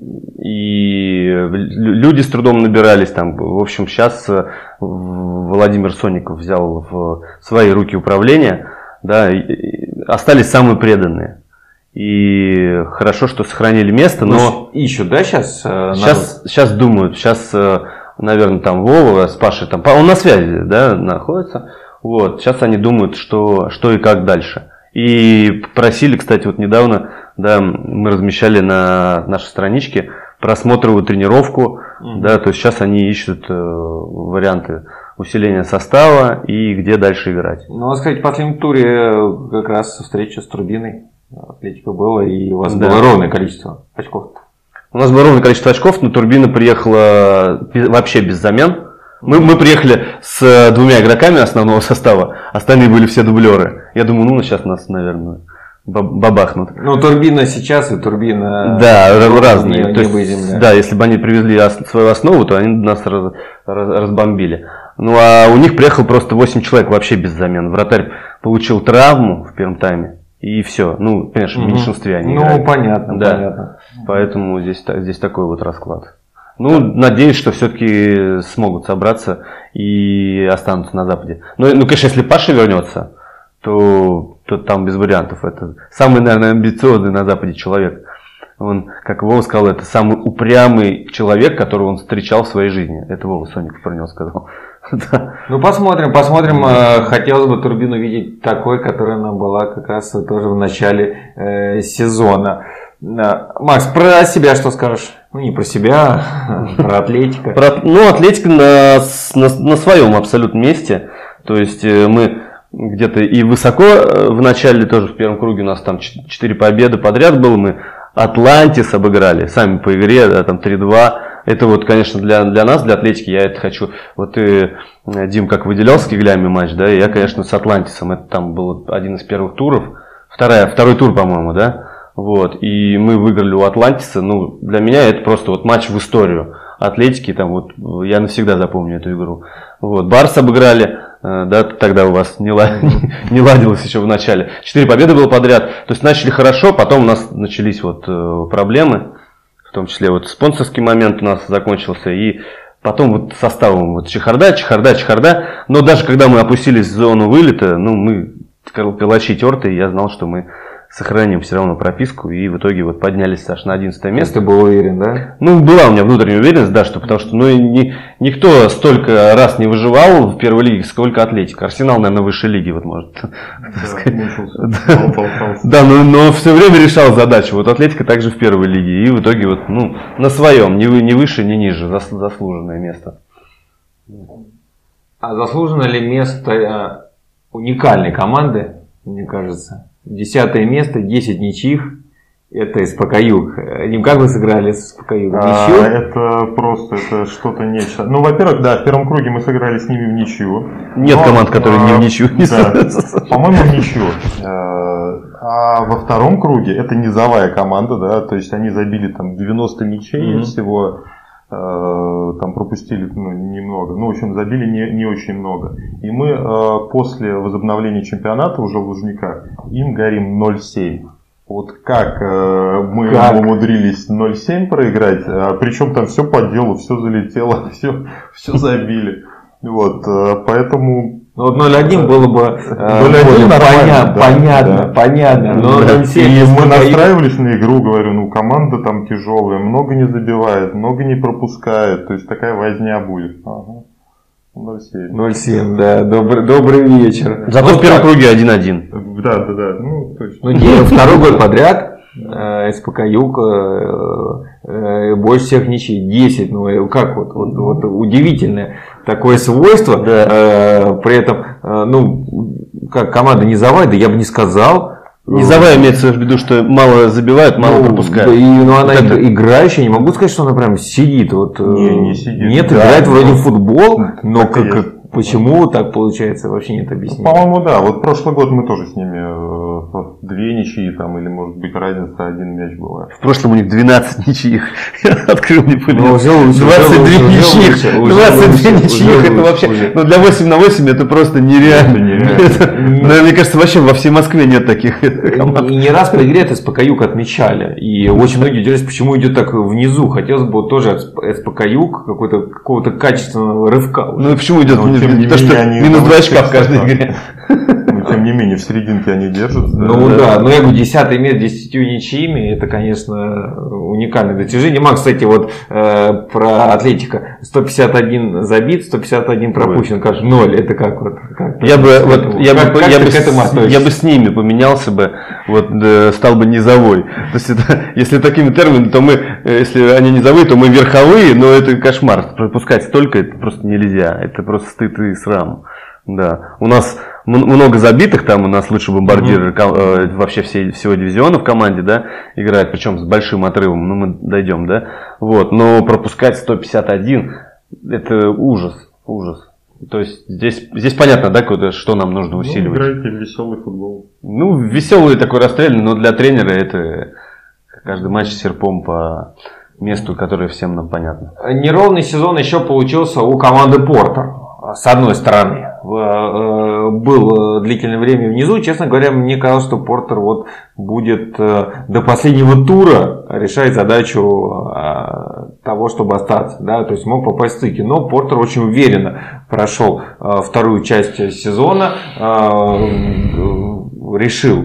и люди с трудом набирались там. В общем, сейчас Владимир Сонников взял в свои руки управление, да, и остались самые преданные. И хорошо, что сохранили место, но... но ищут, да, сейчас? Сейчас, сейчас думают, сейчас, наверное, там Вова с Пашей, там, он на связи, да, находится. Вот, сейчас они думают, что, что и как дальше. И просили, кстати, вот недавно, да, мы размещали на нашей страничке просмотровую тренировку, mm-hmm. да, то есть сейчас они ищут э, варианты усиления состава и где дальше играть. Ну, а сказать, в последнем туре как раз встреча с Турбиной, Атлетика была, и у вас да. было ровное количество очков. У нас было ровное количество очков, но Турбина приехала без, вообще без замен. Мы, мы приехали с двумя игроками основного состава, остальные были все дублеры. Я думаю, ну сейчас нас, наверное, бабахнут. Ну, Турбина сейчас и Турбина... Да, разные. То есть, да, если бы они привезли свою основу, то они нас раз, раз, разбомбили. Ну, а у них приехал просто восемь человек вообще без замен. Вратарь получил травму в первом тайме, и все. Ну, понимаешь, в меньшинстве они Ну, играют. понятно, да. понятно. Поэтому здесь, здесь такой вот расклад. Ну, надеюсь, что все-таки смогут собраться и останутся на Западе. Ну, ну конечно, если Паша вернется, то, то там без вариантов. Это самый, наверное, амбициозный на Западе человек. Он, как Вова сказал, это самый упрямый человек, которого он встречал в своей жизни. Это Вова Соник про него сказал. Ну, посмотрим, посмотрим. Хотелось бы Турбину видеть такой, которая она была как раз тоже в начале э, сезона. Макс, про себя что скажешь? Ну, не про себя, а про Атлетико. Про, ну, Атлетико на, на, на своем абсолютном месте. То есть мы где-то и высоко в начале, тоже в первом круге у нас там четыре победы подряд было. Мы Атлантис обыграли, сами по игре, да, там три-два. Это вот, конечно, для, для нас, для Атлетики, я это хочу. Вот ты, Дим, как выделял с Кеглями матч, да, я, конечно, с Атлантисом. Это там был один из первых туров. Вторая, второй тур, по-моему, да. Вот, и мы выиграли у Атлантиса. Ну, для меня это просто вот матч в историю Атлетики. Там вот я навсегда запомню эту игру. Вот, Барс обыграли. Да, тогда у вас не, лад... не ладилось еще в начале. Четыре победы было подряд. То есть начали хорошо, потом у нас начались вот проблемы. В том числе вот спонсорский момент у нас закончился. И потом вот составом вот чехарда, чехарда, чехарда. Но даже когда мы опустились в зону вылета, ну мы калачи тертые, я знал, что мы сохраним все равно прописку, и в итоге вот поднялись аж на одиннадцатое место. Ты был уверен, да? Ну, была у меня внутренняя уверенность, да, что потому что ну, ни, никто столько раз не выживал в первой лиге, сколько Атлетика. Арсенал, наверное, высшей лиги, вот может. Да, но, но все время решал задачу. Вот Атлетика также в первой лиге, и в итоге вот, ну, на своем, ни, ни выше, ни ниже, заслуженное место. А заслужено ли место уникальной команды, мне кажется? Десятое место, десять ничьих. Это СПК-Юг. Ним, как вы сыграли с СПК-Югом? Ничью? А, это просто, это что-то нечто. Ну, во-первых, да, в первом круге мы сыграли с ними в ничью. Нет но, команд, которые а, не в ничью. Да, по-моему, в ничью. А во втором круге это низовая команда, да, то есть они забили там девяносто мячей mm-hmm. всего. Там пропустили ну, немного, ну в общем забили не, не очень много. И мы э, после возобновления чемпионата уже в Лужниках им горим ноль семь. Вот как э, мы как? умудрились ноль семь проиграть, а, причем там все по делу, все залетело, все, все забили. Вот, э, поэтому... Ну вот ноль один было бы э, понятно, да, понятно, да. понятно. Но да. И мы настраивались на игру, говорю, ну команда там тяжелая, много не забивает, много не пропускает, то есть такая возня будет. Ага. ноль семь. ноль семь, да, добрый, добрый вечер. Зато вот в первом круге один-один. Да, да, да, ну точно. Ну второй год подряд СПК-Юг э, э, больше всех ничей, десять, ну как вот, вот, вот удивительное такое свойство, да. э, при этом, э, ну, как команда низовая, да я бы не сказал. Низовая имеется в виду, что мало забивают, мало ну, пропускают. Да, и, ну, она вот это... играющая, не могу сказать, что она прям сидит. Вот, не, не сидит. Нет, да, играет да, вроде в футбол, но как, как, почему так получается, вообще нет объяснения. Ну, по-моему, да. Вот прошлый год мы тоже с ними э, две ничьи, там, или может быть разница, один мяч была. В прошлом у них двенадцать ничьих. Я открыл, не понял. двадцать две ничьих. двадцать две ничьих. Это вообще, ну для восемь на восемь это просто нереально. Мне кажется, вообще во всей Москве нет таких команд. И не раз по игре это СПК-Юг отмечали. И очень многие удивились, почему идет так внизу. Хотелось бы тоже от СПК-Юг какого-то качественного рывка. Ну и почему идет внизу? Потому что минус два очка в каждой игре. Тем не менее, в серединке они держатся. Ну да, да. Но я говорю, десятое место десятью ничьими, это, конечно, уникальное достижение. Макс, кстати, вот э, про Атлетико. сто пятьдесят один забит, сто пятьдесят один пропущен, кажется, ноль. Это как вот? Как, я бы, вот, я как, бы, как я, бы с, я бы с ними поменялся бы, вот, э, стал бы низовой. То есть, это, если такими терминами, то мы, если они низовые, то мы верховые, но это кошмар. Пропускать столько, это просто нельзя. Это просто стыд и срам. Да. У нас много забитых, там у нас лучший бомбардир mm-hmm. вообще все, всего дивизиона в команде, да, играет, причем с большим отрывом, ну мы дойдем, да, вот, но пропускать сто пятьдесят один, это ужас, ужас. То есть здесь, здесь понятно, да, куда, что нам нужно усиливать. Ну, играете в веселый футбол. Ну, веселый такой расстрельный, но для тренера это каждый матч серпом по месту, которое всем нам понятно. Неровный сезон еще получился у команды Портер. с одной стороны, был длительное время внизу. Честно говоря, мне казалось, что Портер вот будет до последнего тура решать задачу того, чтобы остаться. Да? То есть мог попасть в стыки. Но Портер очень уверенно прошел вторую часть сезона, решил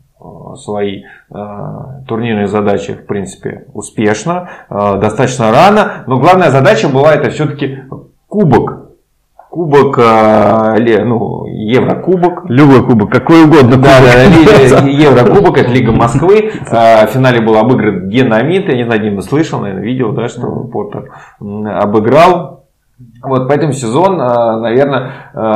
свои э, турнирные задачи, в принципе, успешно, э, достаточно рано, но главная задача была это все-таки кубок. Кубок, э, ну, Еврокубок. Любой кубок, какой угодно. Да, да, Еврокубок, это Лига Москвы. В финале был обыгран Динамит. Я не знаю, Дима слышал, наверное, видел, да, что Портер обыграл. Вот, поэтому сезон, наверное,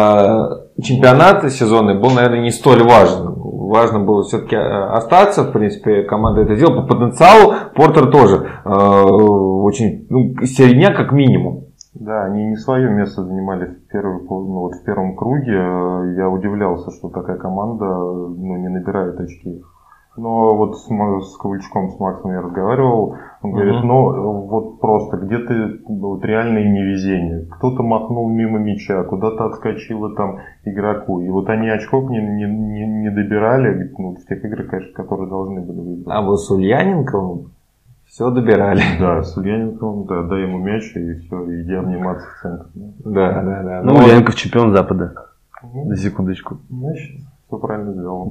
чемпионат сезонный был, наверное, не столь важен. Важно было все-таки остаться. В принципе, команда это делала. По потенциалу Портер тоже э, очень, ну, середняк как минимум. Да, они не свое место занимали в, первый, ну, вот в первом круге. Я удивлялся, что такая команда, ну, не набирает очки. Но вот с, с Ковальчуком, с Максом я разговаривал, он говорит, uh-huh. ну вот просто где-то вот реальное невезение. Кто-то махнул мимо мяча, куда-то отскочило там игроку. И вот они очков не, не, не, не добирали, ну, в тех играх, конечно, которые должны были выиграть. А вот с Ульяненковым все добирали. Да, с Ульяненковым, да, дай ему мяч и все, иди обниматься в центр. Да, да, да. да. Ну, Ульяненков чемпион Запада. Uh-huh. На секундочку. Значит, все правильно сделал.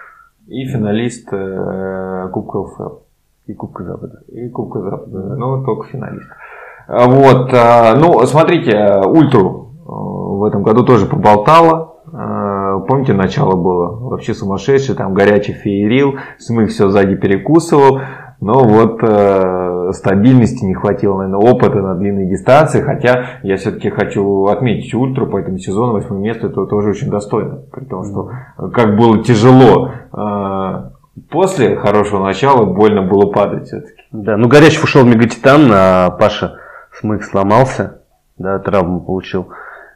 И финалист э, Кубка ЛФЛ. И Кубка Запада. И Кубка Запада, да. Но только финалист. Вот, э, ну, смотрите, Ультру э, в этом году тоже поболтало. Э, помните, начало было вообще сумасшедшее, там горячий феерил, Смых все сзади перекусывал. Но вот э, стабильности не хватило, наверное, опыта на длинной дистанции. Хотя я все-таки хочу отметить Ультру по этому сезону. Восьмое место это тоже очень достойно. При том, что как было тяжело э, после хорошего начала, больно было падать все-таки. Да, ну Горячев ушел в Мегатитан, а Паша Смык сломался, да, травму получил.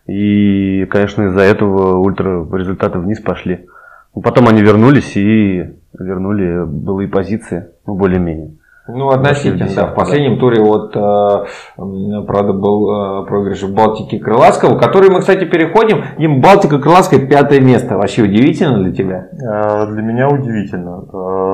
И, конечно, из-за этого Ультра результаты вниз пошли. Но потом они вернулись и вернули былые позиции, ну, более-менее. Ну, относительно, да. В последнем туре вот, э, правда, был э, проигрыш в Балтике Крылатского, который мы, кстати, переходим. Им Балтика Крылатская пятое место. Вообще удивительно для тебя? Для меня удивительно,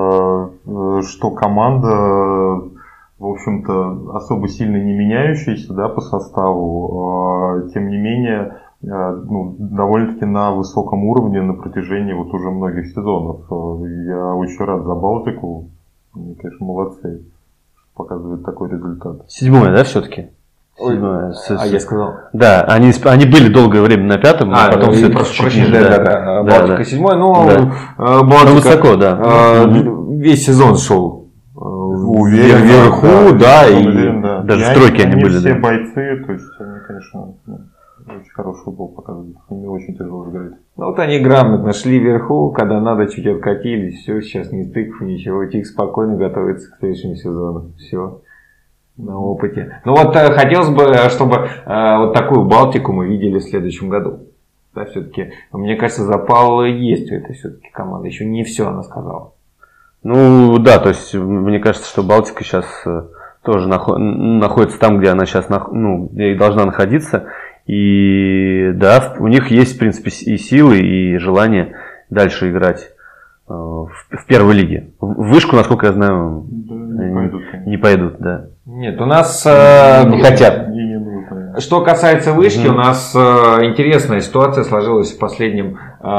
что команда, в общем-то, особо сильно не меняющаяся, да, по составу, тем не менее, ну, довольно-таки на высоком уровне на протяжении вот уже многих сезонов. Я очень рад за Балтику. Они, конечно, молодцы, показывают такой результат. Седьмое, да, все-таки? Седьмое. С, а с... я сказал. Да, они, они были долгое время на пятом, а, а потом все чуть да, да, да, да. Балтика седьмое, но да. Балтика ну, высоко, да. Э, весь сезон шел уверен, вверху, да, да, и уверен, да. Даже и в тройке они, они были. Все да. бойцы, то есть они, конечно, ну, очень хороший футбол показывают. С ними очень тяжело играть. Ну вот они грамотно шли вверху, когда надо, чуть откатились, все, сейчас не стыков, ничего, Тик спокойно готовится к следующему сезону. Все на опыте. Ну вот хотелось бы, чтобы вот такую Балтику мы видели в следующем году. Да, все-таки, мне кажется, запал есть у этой все-таки команды. Еще не все она сказала. Ну да, то есть мне кажется, что Балтика сейчас тоже находится там, где она сейчас, ну, где и должна находиться. И да, у них есть, в принципе, и силы, и желание дальше играть э, в, в первой лиге. В вышку, насколько я знаю, да, не, пойдут, не пойдут, да. Нет, у нас э, не хотят. Не, не нужно. Что касается вышки, mm-hmm. у нас э, интересная ситуация сложилась в последнем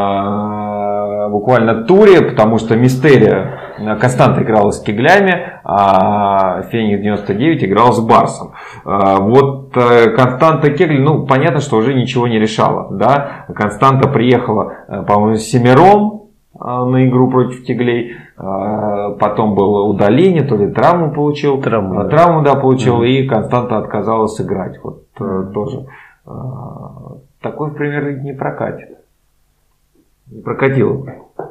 э, буквально туре, потому что Мистерия Константа играла с Кеглями, а Феникс девяносто девять играл с Барсом. Вот Константа Кегли, ну, понятно, что уже ничего не решала. Да? Константа приехала, по-моему, с семером на игру против Кеглей. Потом было удаление, то ли травму получил. Травму, да, травму, да получил, mm-hmm. и Константа отказалась играть. Вот mm-hmm. тоже. Такой, например, не прокатит. Не прокатило.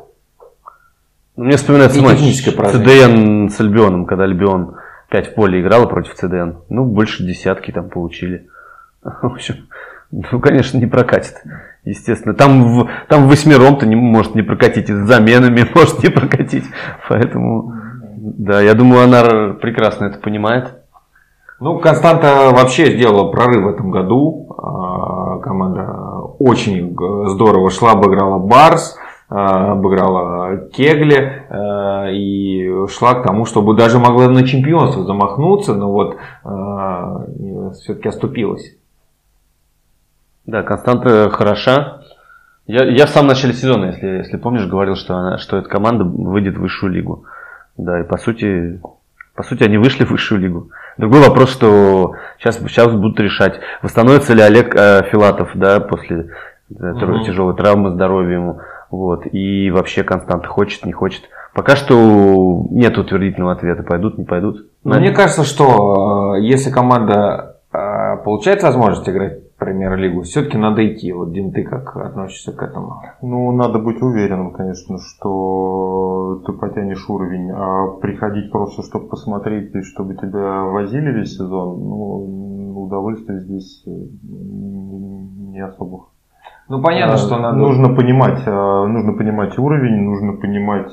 Мне вспоминается матч ЦДН с Альбионом, когда Альбион пять в поле играла против ЦДН. Ну, больше десятки там получили. В общем, ну, конечно, не прокатит. Естественно. Там, в, там восьмером-то не может не прокатить. И с заменами может не прокатить. Поэтому, да, я думаю, она прекрасно это понимает. Ну, Константа вообще сделала прорыв в этом году. команда очень здорово шла, обыграла Барс, обыграла Кегли и шла к тому, чтобы даже могла на чемпионство замахнуться, но вот все-таки оступилась. Да, Константа хороша. Я, я в самом начале сезона, если, если помнишь, говорил, что, она, что эта команда выйдет в высшую лигу. Да, и по сути, по сути они вышли в высшую лигу. Другой вопрос, что сейчас, сейчас будут решать, восстановится ли Олег э, Филатов, да, после mm-hmm. тяжелой травмы, здоровья ему. Вот. И вообще Константа хочет, не хочет. Пока что нет утвердительного ответа, пойдут, не пойдут. Но мне кажется, что э, если команда э, получает возможность играть в премьер-лигу, все-таки надо идти. Вот, Дим, ты как относишься к этому? Ну, надо быть уверенным, конечно, что ты потянешь уровень, а приходить просто, чтобы посмотреть и чтобы тебя возили весь сезон, ну, удовольствия здесь не особо. Ну, понятно, что надо... Нужно понимать, нужно понимать уровень, нужно понимать,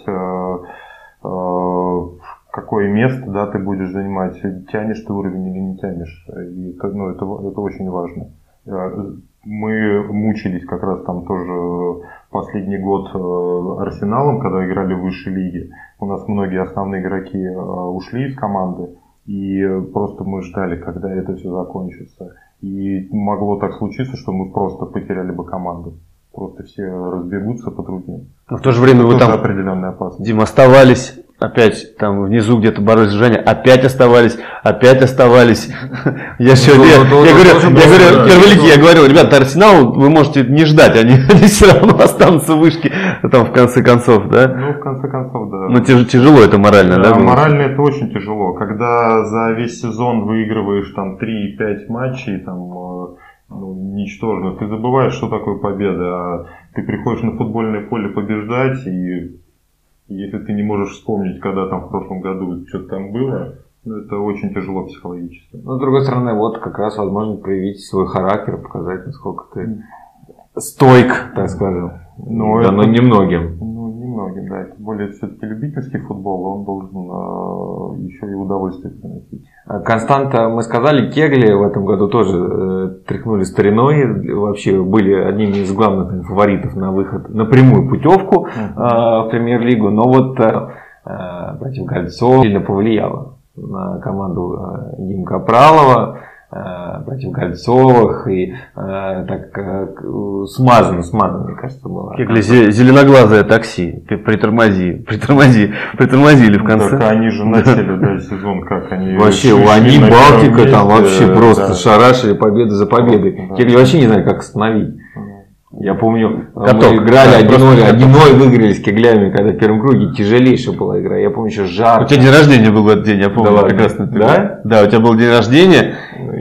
какое место, да, ты будешь занимать, тянешь ты уровень или не тянешь. И это, ну, это, это очень важно. Мы мучились как раз там тоже последний год Арсеналом, когда играли в высшей лиге. У нас многие основные игроки ушли из команды, и просто мы ждали, когда это все закончится. И могло так случиться, что мы просто потеряли бы команду. Просто все разбегутся по другим. Но в то же время вы там, определенная опасность. Дим, оставались, опять там внизу где-то боролись с Женей, опять оставались, опять оставались. Я все, я говорю, я говорю, первой лиги, я говорил, ребята, Арсенал, вы можете не ждать, они все равно останутся в вышке, там в конце концов, да? Ну, в конце концов, да. Ну, тяжело это морально, да? Морально это очень тяжело. Когда за весь сезон выигрываешь там три-пять матчей, там... Ну, ничтожно. Ты забываешь, что такое победа, а ты приходишь на футбольное поле побеждать, и если ты не можешь вспомнить, когда там в прошлом году что-то там было, ну, это очень тяжело психологически. Но с другой стороны, вот как раз возможность проявить свой характер, показать, насколько ты стойк, так скажем. Но да, это... но немногим. Ну, немногим, да. Тем более, все-таки любительский футбол, он должен э, еще и удовольствие приносить. Константа, мы сказали, Кегли в этом году тоже э, тряхнули стариной, вообще были одними из главных фаворитов на выход, на прямую путевку э, в премьер-лигу, но вот э, против Гольцова сильно повлияло на команду э, Димы Капралова, э, против Гольцовых, и э, так э, смазано, смазано, мне кажется, было. Кегли зеленоглазое такси, притормози, притормози, притормозили в конце. Так они же начали, да, сезон, как они... Вообще, они Балтика там вообще просто шарашили победу за победой. Кегли вообще не знаю, как остановить. Я помню, Каток, мы играли один ноль, один ноль выиграли с Кеглями, когда в первом круге тяжелейшая была игра. Я помню, еще жарко. У тебя день рождения был в этот день, я помню, да, прекрасно. Да? Да, у тебя был день рождения,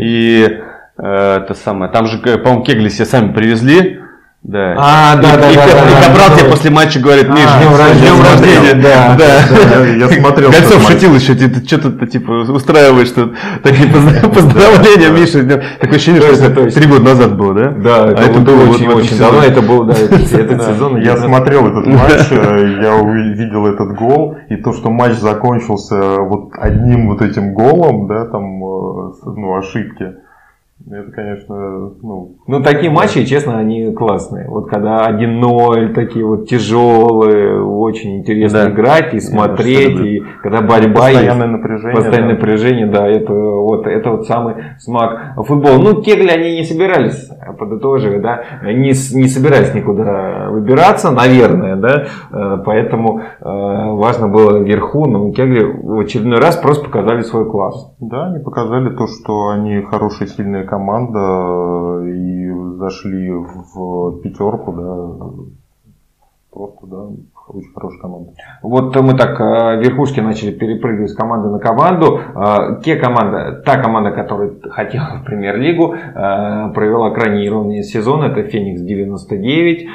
и э, это самое, там же, по-моему, Кегли себе сами привезли. Да. А, да, и, да, и, да, и, да, и Капрал да, тебе да. после матча говорит, Миш, а, с днем рождения. Да, да. да, я смотрел. Гольцов шутил еще, ты что-то типа устраиваешь, что такие поздравления, Миша. Такое ощущение, что это три года назад было, да? Да, это было очень-очень давно, это был этот сезон. Я смотрел этот матч, я увидел этот гол, и то, что матч закончился вот одним вот этим голом, да, там, ну, ошибки. Это, конечно, ну... Ну, такие матчи, честно, они классные. Вот когда один ноль, такие вот тяжелые, очень интересно да. играть и смотреть, и когда борьба постоянное есть, напряжение. Постоянное да. напряжение, да, это вот, это вот самый смак футбола. Ну, Кегли, они не собирались, подытоживая, да, не, не собирались никуда выбираться, наверное, да, поэтому важно было вверху, но Кегли в очередной раз просто показали свой класс. Да, они показали то, что они хорошие, сильные команда и зашли в пятерку, да, просто, да, очень хорошая команда. Вот мы так верхушки начали перепрыгивать с команды на команду. Те команда, та команда, которая хотела в премьер-лигу, провела крайне неровный сезон. Это Феникс девяносто девять,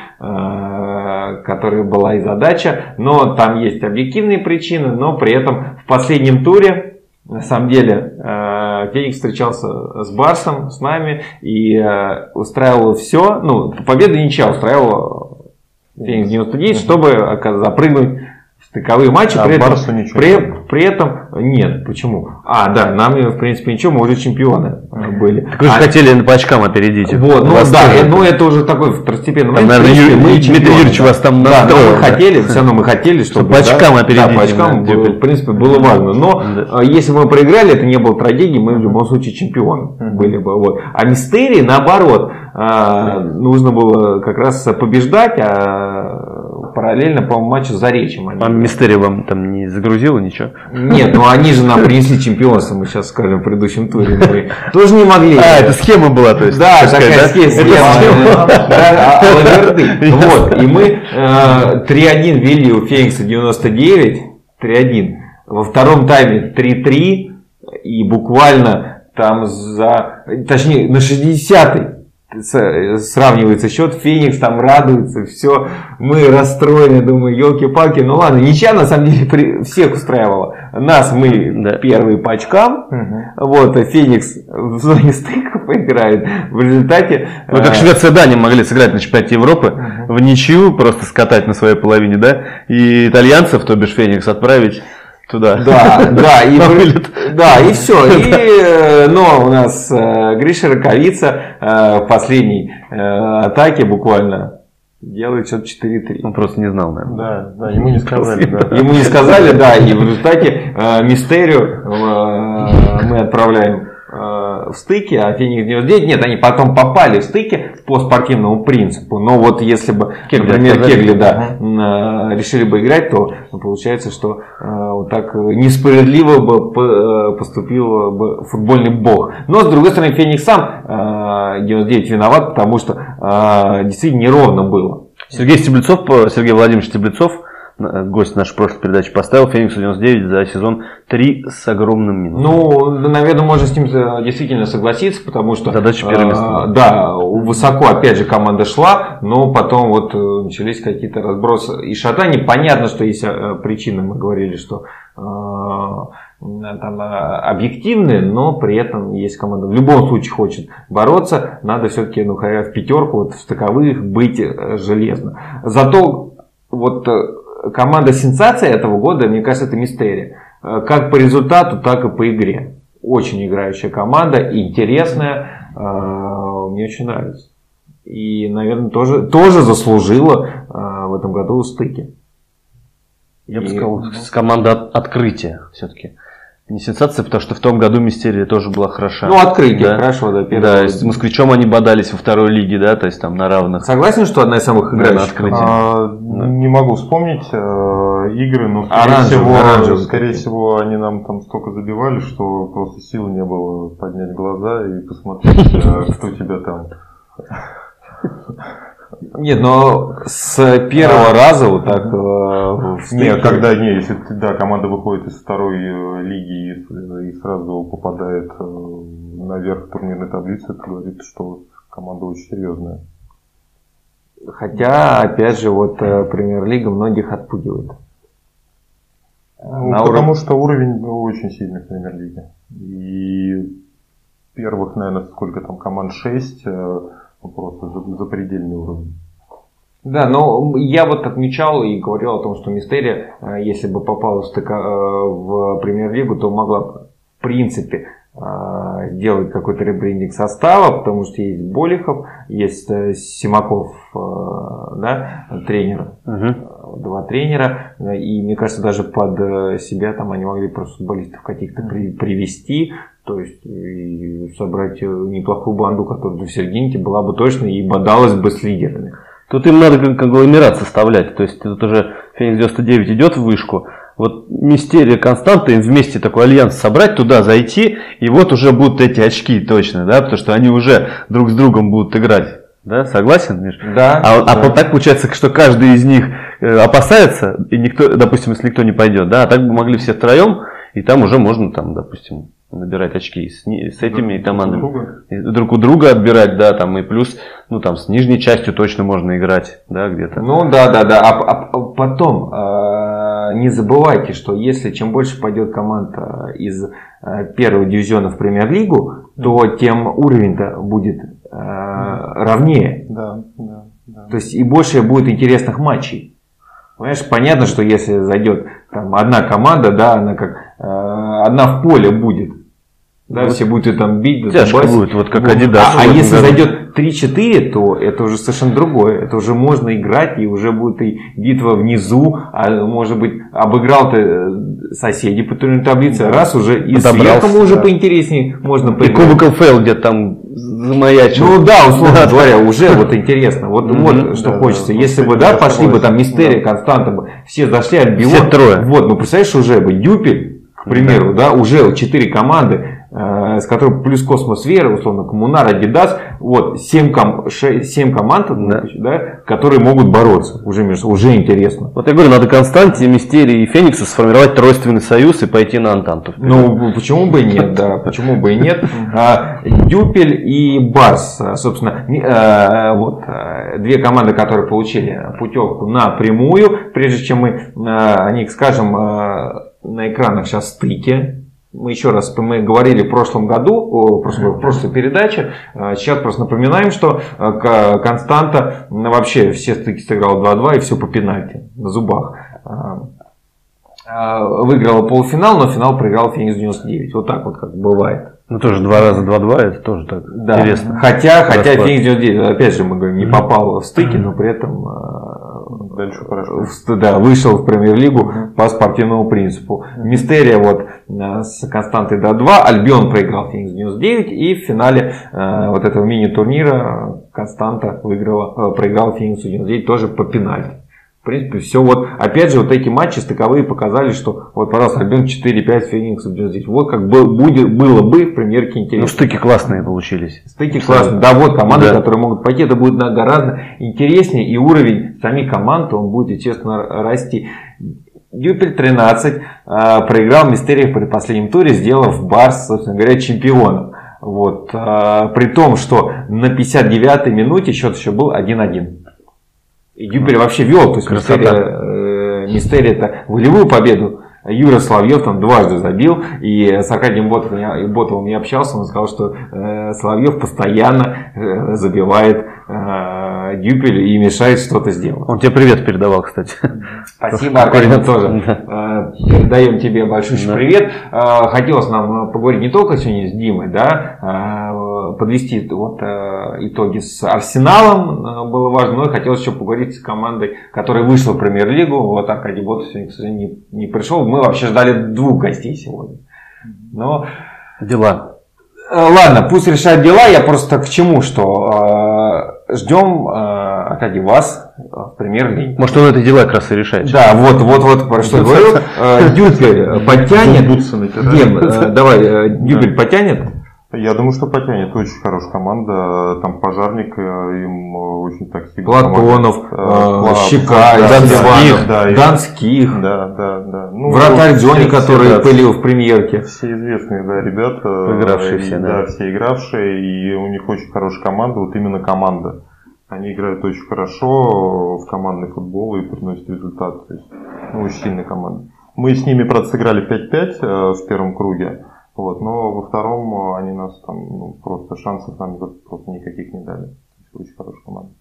которая была и задача. Но там есть объективные причины, но при этом в последнем туре на самом деле Феникс встречался с Барсом, с нами, и устраивал все, ну, победа ничья устраивала Феникс девяносто девять, чтобы запрыгнуть стыковые матчи, а при, этом, ничего при, не при этом нет, почему? А, да, нам в принципе ничего, мы уже чемпионы были. Так вы же а, хотели по очкам опередить. Вот, ну да, но это уже такой второстепенный момент. Наверное, Юрий, мы, Дмитрий Юрьевич вас там да, настроил. мы хотели, все равно мы хотели, чтобы по очкам да, опередить. Да, по очкам, было, в принципе, было важно. Но да. если бы мы проиграли, это не было трагедией, мы в любом случае чемпионы mm-hmm. были бы. Вот. А Мистерии, наоборот, mm-hmm. нужно было как раз побеждать, а параллельно, по-моему, матчу за Заречьем. А Мистерия вам там не загрузила ничего? Нет, ну они же нам принесли чемпионство, мы сейчас скажем, в предыдущем туре. Мы тоже не могли. А, это схема была, то есть? Да, такая схема. Вот, и мы три один вели у Феникса девяносто девять, три один. Во втором тайме три три, и буквально там за, точнее, на шестидесятой сравнивается счет, Феникс там радуется, все, мы расстроены, думаю, елки-палки, ну ладно, ничья на самом деле при, всех устраивала. Нас мы да. первые по очкам, угу. вот, а Феникс в зоне стыков играет, в результате... Вы как Швеция, Дания могли сыграть на чемпионате Европы, угу. в ничью просто скатать на своей половине, да, и итальянцев, то бишь Феникс, отправить... Туда. Да, да, и, да, и все. И, но у нас Гриша Раковица в последней атаке буквально делает счет четыре три. Он просто не знал, наверное. Да, да, ему не сказали. Да. Ему не сказали, да, и в результате Мистерию мы отправляем в стыки, а Феникс девяносто девять, нет, они потом попали в стыки по спортивному принципу. Но вот если бы, Кегли, например, Кегли, да, uh-huh. решили бы играть, то получается, что вот так несправедливо бы поступил бы футбольный бог. Но с другой стороны, Феникс сам девяносто девять виноват, потому что действительно неровно было. Сергей Стеблецов, Сергей Владимирович Стеблецов, гость нашей прошлой передачи, поставил Фениксу девяносто девять за сезон три с огромным минусом. Ну, наверное, можно с ним действительно согласиться, потому что задача первенства. Э, да, высоко опять же команда шла, но потом вот начались какие-то разбросы и шатания. Понятно, что есть причины, мы говорили, что э, там объективные, но при этом есть команда в любом случае хочет бороться, надо все-таки, ну, хотя в пятерку, вот в стыковых быть железно. Зато вот команда сенсация этого года, мне кажется, это Мистерия. Как по результату, так и по игре. Очень играющая команда, интересная. Мне очень нравится. И, наверное, тоже, тоже заслужила в этом году стыки. Я бы и... сказал, команда открытия все-таки. Не сенсация, потому что в том году Мистерия тоже была хороша. Ну, открытие, да? Хорошо, да. Да, с Москвичом они бодались во второй лиге, да, то есть там на равных. Согласен, что одна из самых играющих? А, да. Не могу вспомнить э, игры, но скорее, оранжевый, всего, оранжевый, скорее всего они нам там столько забивали, что просто сил не было поднять глаза и посмотреть, кто тебя там... Нет, но с первого а, раза вот так... Э, нет, когда не, если да, команда выходит из второй лиги и, и сразу попадает наверх турнирной таблицы, это говорит, что команда очень серьезная. Хотя, опять же, вот Премьер-лига многих отпугивает. Ну, потому уровень... что уровень очень сильный в Премьер-лиге. И первых, наверное, сколько там команд, шесть... Просто запредельный уровень. Да, но я вот отмечал и говорил о том, что Мистерия, если бы попала в, в Премьер-лигу, то могла в принципе сделать какой-то ребрендинг состава, потому что есть Болихов, есть Симаков, да, тренер, угу. два тренера, и мне кажется, даже под себя там они могли просто футболистов каких-то при, привести. То есть и собрать неплохую банду, которая в серединке была бы точно и бодалась бы с лидерами. Тут им надо конгломерат составлять. То есть тут уже Феникс девяносто девять идет в вышку. Вот Мистерия, Константа, им вместе такой альянс собрать, туда зайти, и вот уже будут эти очки точно, да, потому что они уже друг с другом будут играть. Да, согласен, Миш? Да. А, да. а вот так получается, что каждый из них опасается, и никто, допустим, если никто не пойдет, да, а так бы могли все втроем, и там уже можно, там, допустим, набирать очки с, с этими друг, командами. Друг, друга. друг у друга отбирать, да, там и плюс, ну там с нижней частью точно можно играть, да, где-то. Ну да, да, да. А, а потом э, не забывайте, что если чем больше пойдет команд из э, первого дивизиона в Премьер-лигу, то тем уровень-то будет э, равнее. Да, да, да. То есть и больше будет интересных матчей. Понимаешь, понятно, что если зайдет там одна команда, да, она как э, одна в поле будет. Да, вот все будут ее там бить. Тяжко будет, вот как Адидас. А, а если году. Зайдет три-четыре, то это уже совершенно другое. Это уже можно играть, и уже будет и битва внизу. А может быть, обыграл ты соседей по турнирной таблице, да. Раз уже и сверху уже да. Поинтереснее можно поиграть. И Кубок эл эф эл где-то там замаячил. Ну да, условно говоря, уже вот интересно. Вот, вот что хочется. Если бы, да, пошли бы там Мистерия, Константа бы, все зашли, Альбион. Все трое. Вот, ну представляешь, уже бы Дюпель, к примеру, да, уже четыре команды, с которых плюс Космос Вера, условно, Коммунар, Адидас, вот, семь, ком, семь команд, да. Да, которые могут бороться, уже, уже интересно. Вот я говорю, надо Константе, Мистерии и Фениксу сформировать тройственный союз и пойти на Антанту. Ну, почему бы и нет, да, почему бы и нет. Дюпель и Барс, собственно, вот, две команды, которые получили путевку напрямую, прежде чем мы о них скажем на экранах сейчас стыки. Мы еще раз мы говорили в прошлом году, в прошлой, в прошлой передаче. Сейчас просто напоминаем, что Константа вообще все стыки сыграла два-два и все по пенальти на зубах. Выиграла полуфинал, но финал проиграл Феникс девяносто девять. Вот так вот как бывает. Ну тоже два раза два-два, это тоже так да. Интересно. Хотя, хотя Феникс девяносто девять, опять же, мы говорим, не попал в стыки, но при этом дальше хорошо. Да, вышел в премьер-лигу по спортивному принципу. Мистерия вот с Константой два-два, Альбион проиграл Феникс девяносто девять, и в финале вот этого мини-турнира Константа выиграла, проиграл Феникс девяносто девять тоже по пенальти. В принципе, все вот, опять же, вот эти матчи стыковые показали, что вот, пожалуйста, Альбион четыре-пять, Феникс девяносто девять. Вот как бы будет, было бы в премьерке интересно. Ну, стыки классные получились. Стыки классные. Да, вот команды, да. Которые могут пойти, это будет гораздо интереснее, и уровень самих команд, он будет, естественно, расти. Дюпель тринадцать проиграл Мистерии в предпоследнем туре, сделав Барс, собственно говоря, чемпионом. Вот, при том, что на пятьдесят девятой минуте счет еще был один-один. И Дюпель вообще вел, то есть Мистерия, э, Мистерия это волевую победу. Юра Соловьев там дважды забил, и с Аркадием Ботовым, Ботовым я общался, он сказал, что э, Соловьев постоянно э, забивает э, Дюпель и мешает что-то сделать. Он тебе привет передавал, кстати. Спасибо, Аркадий, тоже. Да. Передаем тебе большой да. Привет. Хотелось нам поговорить не только сегодня с Димой, да, подвести вот итоги с Арсеналом было важно, но и хотелось еще поговорить с командой, которая вышла в премьер-лигу. Вот Аркадий Ботов сегодня, к сожалению, не, не пришел. Мы вообще ждали двух гостей сегодня. Но... Дела. Ладно, пусть решают дела. Я просто к чему, что э, ждем, э, Аркадий, вас в премьер-лиге. Может, он это дела как раз и решает. Да, вот, вот, вот, про что я говорю. Э, Дюпель потянет. Дим, э, давай, э, Дюпель потянет. Я думаю, что потянет. Очень хорошая команда. Там Пожарник, им очень так сильно Платонов, э, Щека, да, Донских, да, Донских. Да, да, да. Ну, вратарь Джонни, который да, пылил в премьерке. Все известные, да, ребята. Игравшие все, да. Да, все игравшие. И у них очень хорошая команда. Вот именно команда. Они играют очень хорошо в командный футбол и приносят результат. То есть, ну, очень сильная команда. Мы с ними, правда, сыграли пять-пять в первом круге. Вот, но во втором они нас там ну, просто шансов нам просто никаких не дали. Очень хорошая команда.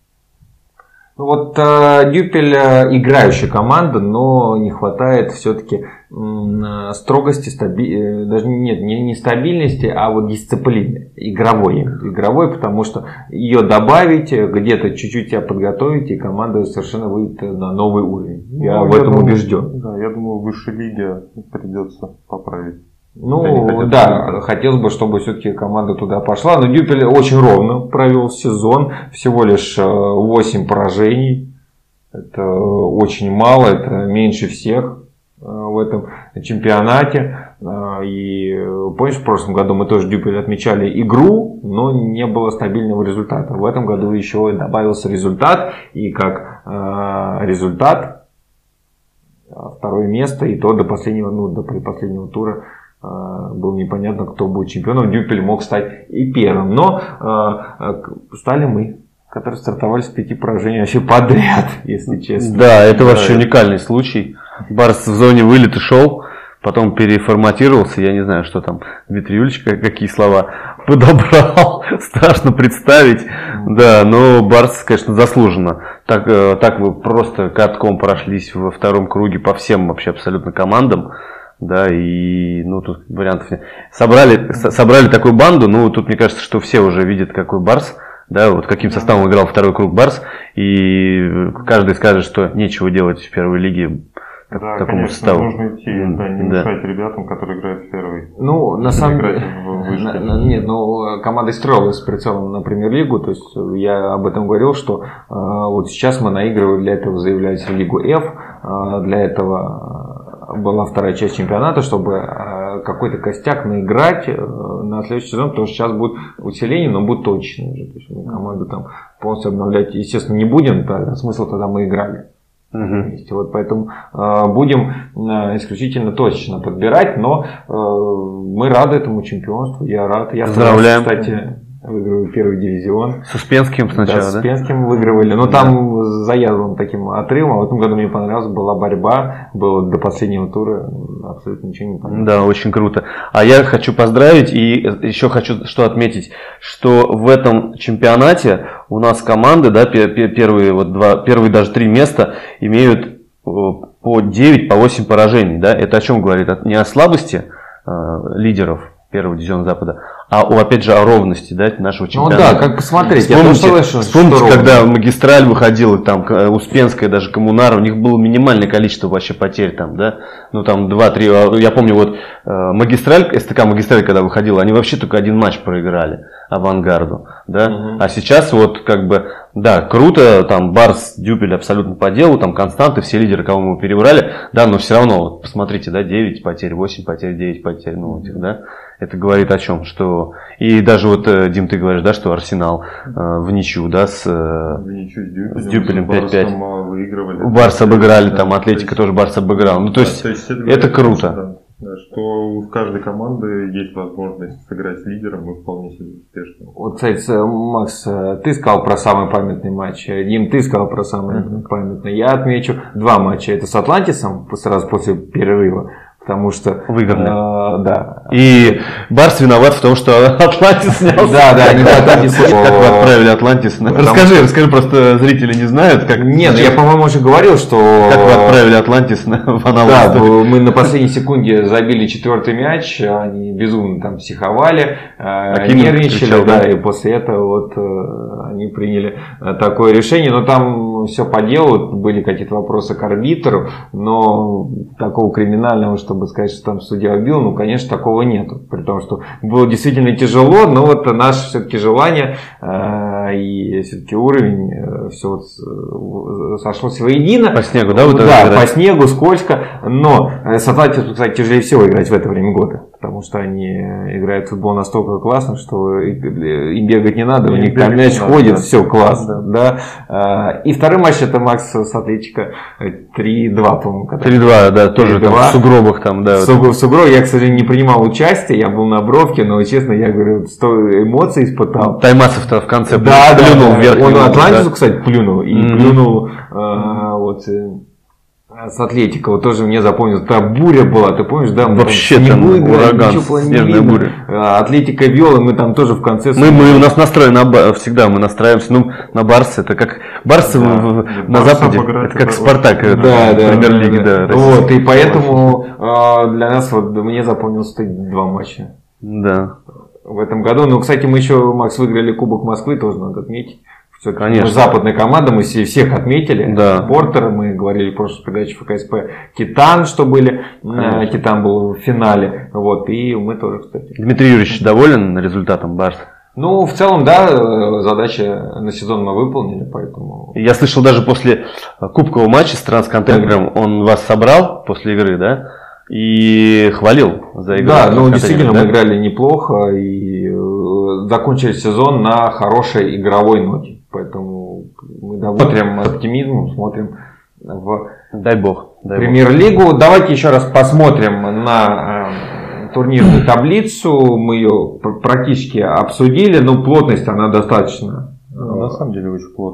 Ну вот э, Дюпель э, играющая команда, но не хватает все-таки э, строгости, стаби... э, даже нет, не, не стабильности, а вот дисциплины игровой. Игровой, потому что ее добавить, где-то чуть-чуть себя подготовить, и команда совершенно выйдет на новый уровень. Ну, я в этом думаю, убежден. Да, я думаю, в высшей лиге придется поправить. Ну да, хотелось бы, чтобы все-таки команда туда пошла. Но Дюпель очень ровно провел сезон. Всего лишь восемь поражений. Это очень мало, это меньше всех в этом чемпионате. И помнишь, в прошлом году мы тоже Дюпель отмечали игру, но не было стабильного результата. В этом году еще добавился результат. И как результат второе место, и то до последнего, ну, до предпоследнего тура было непонятно, кто будет чемпионом. Дюпель мог стать и первым. Но э, стали мы, которые стартовали с пяти поражений вообще подряд, если честно. Да, это вообще уникальный случай. Барс в зоне вылета шел, потом переформатировался. Я не знаю, что там Дмитрий Юрьевич, какие слова подобрал, страшно представить. Да, но Барс, конечно, заслуженно. Так, так вы просто катком прошлись во втором круге по всем вообще абсолютно командам. Да, и ну тут вариантов нет. Собрали, собрали такую банду, ну тут мне кажется, что все уже видят, какой Барс. Да, вот каким составом играл второй круг Барс, и каждый скажет, что нечего делать в первой лиге. Да, такому конечно, составу. нужно идти, да, не да. мешать ребятам, которые играют в первой. Ну, на самом деле, в нет, ну, команда строилась с прицелом на премьер-лигу, то есть я об этом говорил, что э, вот сейчас мы наигрываем, для этого заявлялись в Лигу F, э, для этого была вторая часть чемпионата, чтобы э, какой-то костяк наиграть э, на следующий сезон, потому что сейчас будет усиление, но будет точно уже, то есть мы команду там полностью обновлять, естественно, не будем, тогда смысл тогда мы играли. Угу. Вот поэтому э, будем э, исключительно точечно подбирать, но э, мы рады этому чемпионству. Я рад. Я Поздравляем. Кстати, выигрываю первый дивизион. С Успенским сначала, да? С Успенским выигрывали. Но да. Там с заядлым таким отрывом. А в этом году мне понравилось, была борьба, было до последнего тура абсолютно ничего не понравилось. Да, очень круто. А я хочу поздравить и еще хочу что отметить, что в этом чемпионате у нас команды, да, первые вот два, первые даже три места имеют по девять, по восемь поражений, да. Это о чем говорит? Не о слабости э, лидеров первого дивизиона Запада, а о, опять же, о ровности, да, нашего чемпионата. Ну да, как посмотреть. Вспомните, я слышал, вспомните когда Магистраль выходила, там, Успенская, даже Коммунара, у них было минимальное количество вообще потерь там, да, ну там два-три, я помню, вот Магистраль, СТК Магистраль, когда выходила, они вообще только один матч проиграли Авангарду, да, угу. А сейчас вот как бы, да, круто, там Барс, Дюпель абсолютно по делу, там Константы, все лидеры, кого мы перебрали, да, но все равно, вот, посмотрите, да, девять потерь, восемь потерь, девять потерь, ну, этих, да, это говорит о чем, что, и даже вот, Дим, ты говоришь, да, что Арсенал э, в ничью, да, с, в ничью с Дюпелем, с Дюпелем пять-пять, выигрывали, Барс обыграли, да, там, Атлетика тоже Барс обыграл, ну, то да, есть, то есть это, это круто. Да. Да, что у каждой команды есть возможность сыграть с лидером и вполне себе успешно. Вот, кстати, Макс, ты сказал про самый памятный матч, Дим, ты сказал про самый mm-hmm. памятный. Я отмечу два матча. Это с Атлантисом сразу после перерыва. Потому что выиграли. Э, да. И Барс виноват в том, что Атлантис снялся. Да, да, они Атлантис. Как вы отправили Атлантис? Расскажи, расскажи, просто зрители не знают, как. Нет, я, по-моему, уже говорил, что. Как вы отправили Атлантис в аналог. Да, мы на последней секунде забили четвертый мяч, они безумно там психовали, нервничали, да, и после этого вот они приняли такое решение. Но там все по делу, были какие-то вопросы к арбитру, но такого криминального, чтобы сказать, что там судья убил, ну, конечно, такого нету. При том, что было действительно тяжело, но вот наше все-таки желание э, и все-таки уровень э, все вот сошлось воедино. По снегу, да? Вот, да, по снегу, скользко. Но с Атлантисом, кстати, тяжелее всего играть в это время года. Потому что они играют в футбол настолько классно, что им бегать не надо, у них там мяч ходит, надо, все классно. Да. Да. И второй матч это Макс с Атлетико три-два, по-моему. три-два, да, тоже там в сугробах там, да. В вот. сугробах я, к сожалению, не принимал участие, я был на бровке, но, честно, я говорю, сто эмоций испытал. Таймасов-то в конце да, плюнул да, вверх. Он Атлантису, да. Кстати, плюнул. И mm-hmm. плюнул а, вот... С Атлетико, вот тоже мне запомнилось, та буря была, ты помнишь, да? Мы вообще там, там ураган, снежная буря. Атлетико вел, и мы там тоже в конце... Мы, мы у нас настрой на, всегда мы настраиваемся, ну, на Барс, это как Барс да, в, на Барс Западе, это как Спартак, да, да, премьер-лиги, да. да. Вот, и поэтому для нас, вот, мне запомнилось два матча. Да. В этом году, ну, кстати, мы еще, Макс, выиграли Кубок Москвы, тоже надо отметить. Конечно. Мы западная команда, мы всех отметили. Да. Портера, мы говорили в прошлой передаче ФКСП. Титан, что были. Конечно. Титан был в финале. Вот, и мы тоже, кстати. Дмитрий Юрьевич доволен результатом Барса? Ну, в целом, да, задача на сезон мы выполнили, поэтому... Я слышал, даже после кубкового матча с Трансконтейнером он вас собрал после игры, да? И хвалил за игру. Да, ну действительно да? мы играли неплохо и закончили сезон на хорошей игровой ноте. Поэтому мы смотрим оптимизмом, смотрим в дай бог, дай премьер-лигу. Бог. Давайте еще раз посмотрим на э, турнирную таблицу. Мы ее практически обсудили, но плотность она достаточно. Ну, на самом деле очень плотно.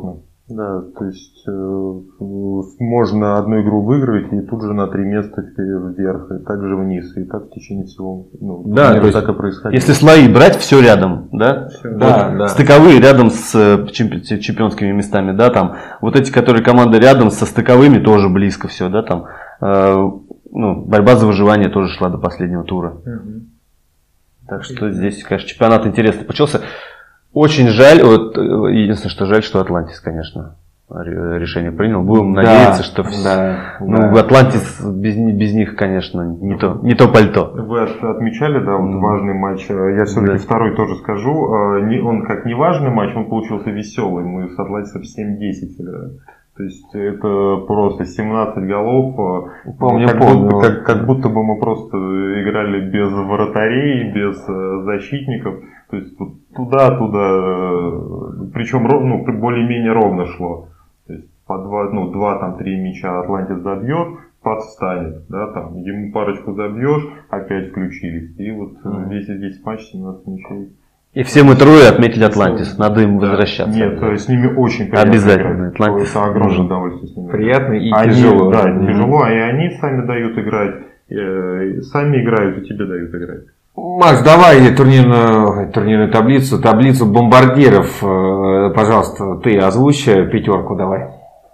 Да, то есть э, можно одну игру выиграть и тут же на три места вверх, и также вниз, и так в течение всего. Ну, да, то есть, так и происходит. Если слои брать, все рядом, да? Все. Да, вот да. Стыковые рядом с чемпи- чемпионскими местами, да, там. Вот эти, которые команды рядом со стыковыми, тоже близко все, да, там. Э, ну, борьба за выживание тоже шла до последнего тура. Угу. Так что здесь, конечно, чемпионат интересный получился. Очень жаль, вот единственное, что жаль, что Атлантис, конечно, решение принял. Будем Да, надеяться, что да, ну, да. Атлантис без, без них, конечно, не то, не то пальто. Вы отмечали, да, вот важный матч. Я все-таки Да. второй тоже скажу. Он как не важный матч, он получился веселый. Мы с Атлантисом семь-десять играли. То есть это просто семнадцать голов. Помню, как, помню. Будто, как, как будто бы мы просто играли без вратарей, без защитников. То есть вот туда-туда, причем ну, более-менее ровно шло. То есть по два, ну, два там три мяча Атлантис забьет, подстанет, да, там ему парочку забьешь, опять включились. И вот mm-hmm. весь здесь матч семнадцать мячей. И все мы трое отметили Атлантис. Надо им да. возвращаться. Нет, то есть с ними очень приятно. Обязательно. Атлантис. Это огромное удовольствие с ними. Приятно и они, тяжело. Да, mm-hmm. тяжело, и они сами дают играть, э, сами играют и тебе дают играть. Макс, давай турнирную, турнирную таблицу, таблицу бомбардиров, пожалуйста, ты озвучь пятерку давай.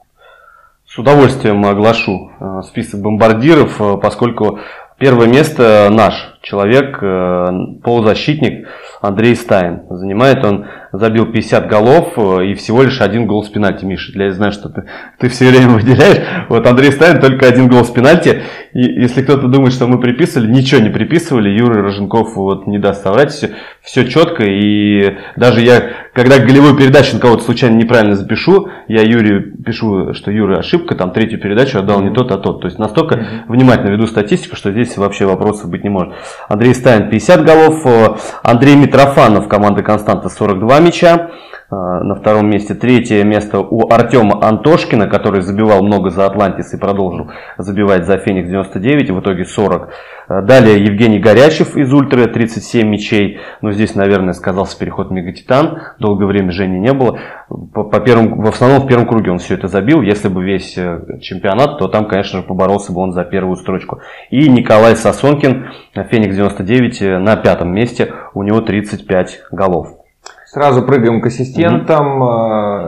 С удовольствием оглашу список бомбардиров, поскольку первое место наш человек, полузащитник Андрей Стайн. Занимает он, забил пятьдесят голов и всего лишь один гол с пенальти, Миша. Я знаю, что ты, ты все время выделяешь. Вот Андрей Стайн только один гол с пенальти. И если кто-то думает, что мы приписывали, ничего не приписывали. Юрий Роженков вот не даст соврать. Все, все четко. И даже я, когда голевую передачу на кого-то случайно неправильно запишу, я Юрию пишу, что Юра ошибка, там третью передачу отдал не тот, а тот. То есть настолько mm-hmm. внимательно веду статистику, что здесь вообще вопросов быть не может. Андрей Стайн пятьдесят голов. Андрей Митрофанов, команда Константа, сорок два мяча. На втором месте. Третье место у Артема Антошкина, который забивал много за Атлантис и продолжил забивать за Феникс девяносто девять, и в итоге сорок. Далее Евгений Горячев из Ультры, тридцать семь мячей. Но здесь, наверное, сказался переход в Мегатитан. Долгое время Жени не было. По, по первому, в основном в первом круге он все это забил. Если бы весь чемпионат, то там, конечно же, поборолся бы он за первую строчку. И Николай Сосонкин, Феникс девяносто девять, на пятом месте. У него тридцать пять голов. Сразу прыгаем к ассистентам. Mm-hmm.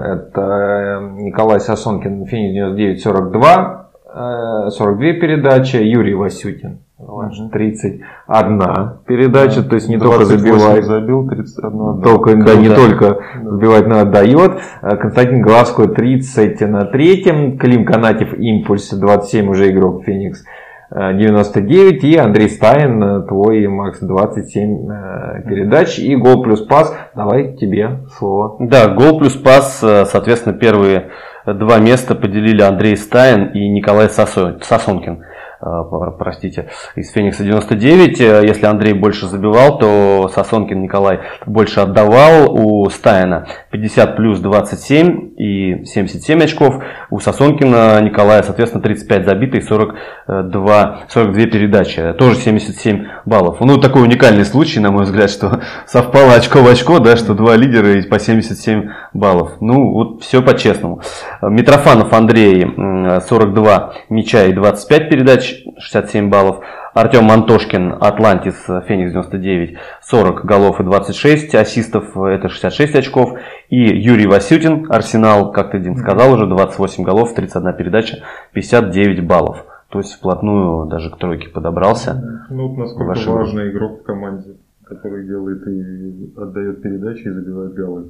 Это Николай Сосонкин, Феникс девяносто девять, сорок два, сорок две передачи. Юрий Васютин, mm-hmm. тридцать одна передача. Mm-hmm. То есть не только забивает, забил, тридцать одна только, да, не да. только забивать, но отдает. Константин Головской тридцать на третьем. Клим Канатьев, Импульс, двадцать семь уже игрок Феникс девяносто девять, и Андрей Стайн, твой, Макс, двадцать семь передач, и гол плюс пас. Давай тебе слово. Да, гол плюс пас, соответственно, первые два места поделили Андрей Стайн и Николай Сосонкин. Простите, из Феникса девяносто девять. Если Андрей больше забивал, то Сосонкин Николай больше отдавал. У Стайна пятьдесят плюс двадцать семь и семьдесят семь очков. У Сосонкина Николая, соответственно, тридцать пять забито и сорок два, сорок две передачи. Тоже семьдесят семь баллов. Ну, такой уникальный случай, на мой взгляд, что совпало очко в очко, да, что два лидера и по семьдесят семь баллов. Ну, вот все по-честному. Митрофанов Андрей, сорок два мяча и двадцать пять передач, шестьдесят семь баллов. Артем Антошкин, Атлантис, Феникс девяносто девять, сорок голов и двадцать шесть ассистов, это шестьдесят шесть очков. И Юрий Васютин, Арсенал, как ты, Дим, сказал уже, двадцать восемь голов, тридцать одна передача, пятьдесят девять баллов. То есть вплотную даже к тройке подобрался. Ну, насколько важный игрок в команде, который делает и отдает передачи и забивает голы.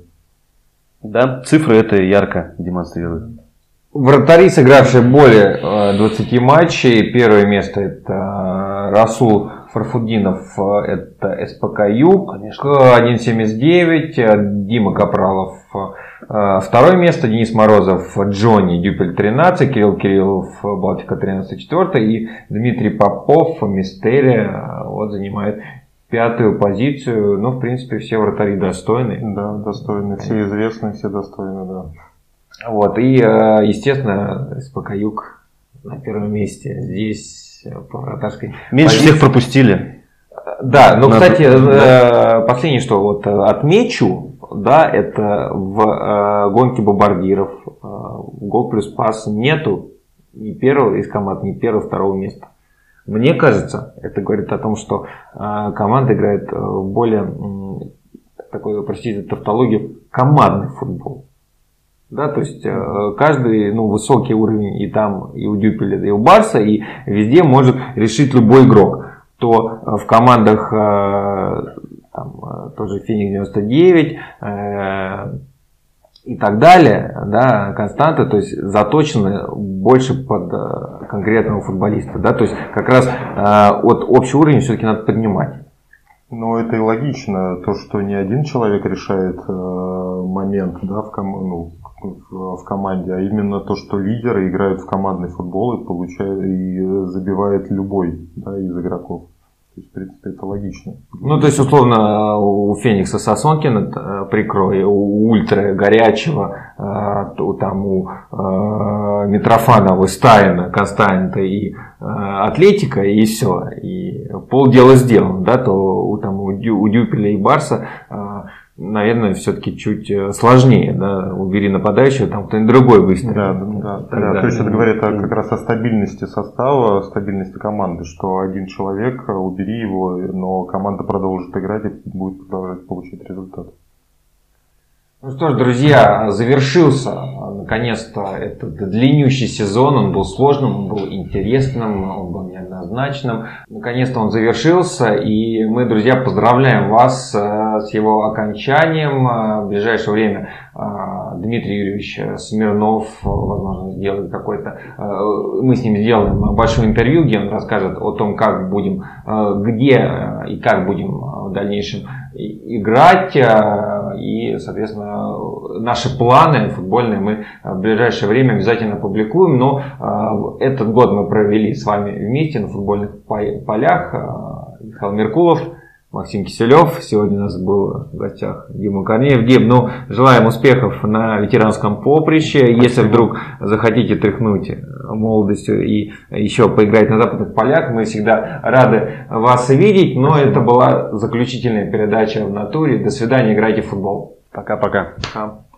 Да, цифры это ярко демонстрируют. Вратари, сыгравшие более двадцати матчей. Первое место это Расул Фарфудинов, это СПК Юг, один семьдесят девять, Дима Капралов. Второе место Денис Морозов, Джонни, Дюпель тринадцать, Кирилл Кириллов, Балтика тринадцать, четвертое, и Дмитрий Попов, Мистерия, вот занимает пятую позицию. Ну, в принципе, все вратари достойны. Да, достойны, все известны, все достойны, да. Вот, и, естественно, СПК Юг на первом месте. Здесь по вратарской меньше позиции. Всех пропустили. Да, но, Надо... кстати, да. последнее, что вот отмечу, да, это в э, гонке бомбардиров, э, гол плюс пас нету ни первого из команд, ни первого, второго места. Мне кажется, это говорит о том, что э, команда играет в более э, такой, простите, тавтологию, командный футбол. Да, то есть э, каждый, ну, высокий уровень и там, и у Дюпеля, и у Барса, и везде может решить любой игрок. То э, в командах э, там, э, тоже Феникс девяносто девять э, и так далее, да, константы, то есть заточены больше под э, конкретного футболиста. Да, то есть как раз э, от общего уровня все-таки надо поднимать. Ну, это и логично, то, что не один человек решает э, момент, да, в, ком- ну, в, в команде, а именно то, что лидеры играют в командный футбол и, получают, и забивает любой, да, из игроков. То есть, в принципе, это логично. Ну, то есть, условно, у Феникса Сосонкина прикрой, у Ультра Горячего, там у Митрофанова, Стаина, Константа и Атлетика, и все. И полдела сделано, да, то у, там, у Дюпеля и Барса, наверное, все-таки чуть сложнее, да, убери нападающего, там кто-нибудь другой выстрелит. Да, да, да, да. То есть это говорит о, как раз о стабильности состава, стабильности команды, что один человек, убери его, но команда продолжит играть и будет продолжать получать результат. Ну что ж, друзья, завершился наконец-то этот длиннющий сезон. Он был сложным, он был интересным, он был неоднозначным. Наконец-то он завершился, и мы, друзья, поздравляем вас с его окончанием. В ближайшее время Дмитрий Юрьевич Смирнов, возможно, сделает какой-то... Мы с ним сделаем большое интервью, где он расскажет о том, как будем, где и как будем в дальнейшем играть. И, соответственно, наши планы футбольные мы в ближайшее время обязательно публикуем. Но этот год мы провели с вами вместе на футбольных полях. Михаил Меркулов, Максим Киселев. Сегодня у нас был в гостях Дима Корнеев. Дим, ну, желаем успехов на ветеранском поприще. Если вдруг захотите тряхнуть молодостью и еще поиграть на западных полях, мы всегда рады вас видеть. Но это была заключительная передача в натуре. До свидания, играйте в футбол. Пока-пока.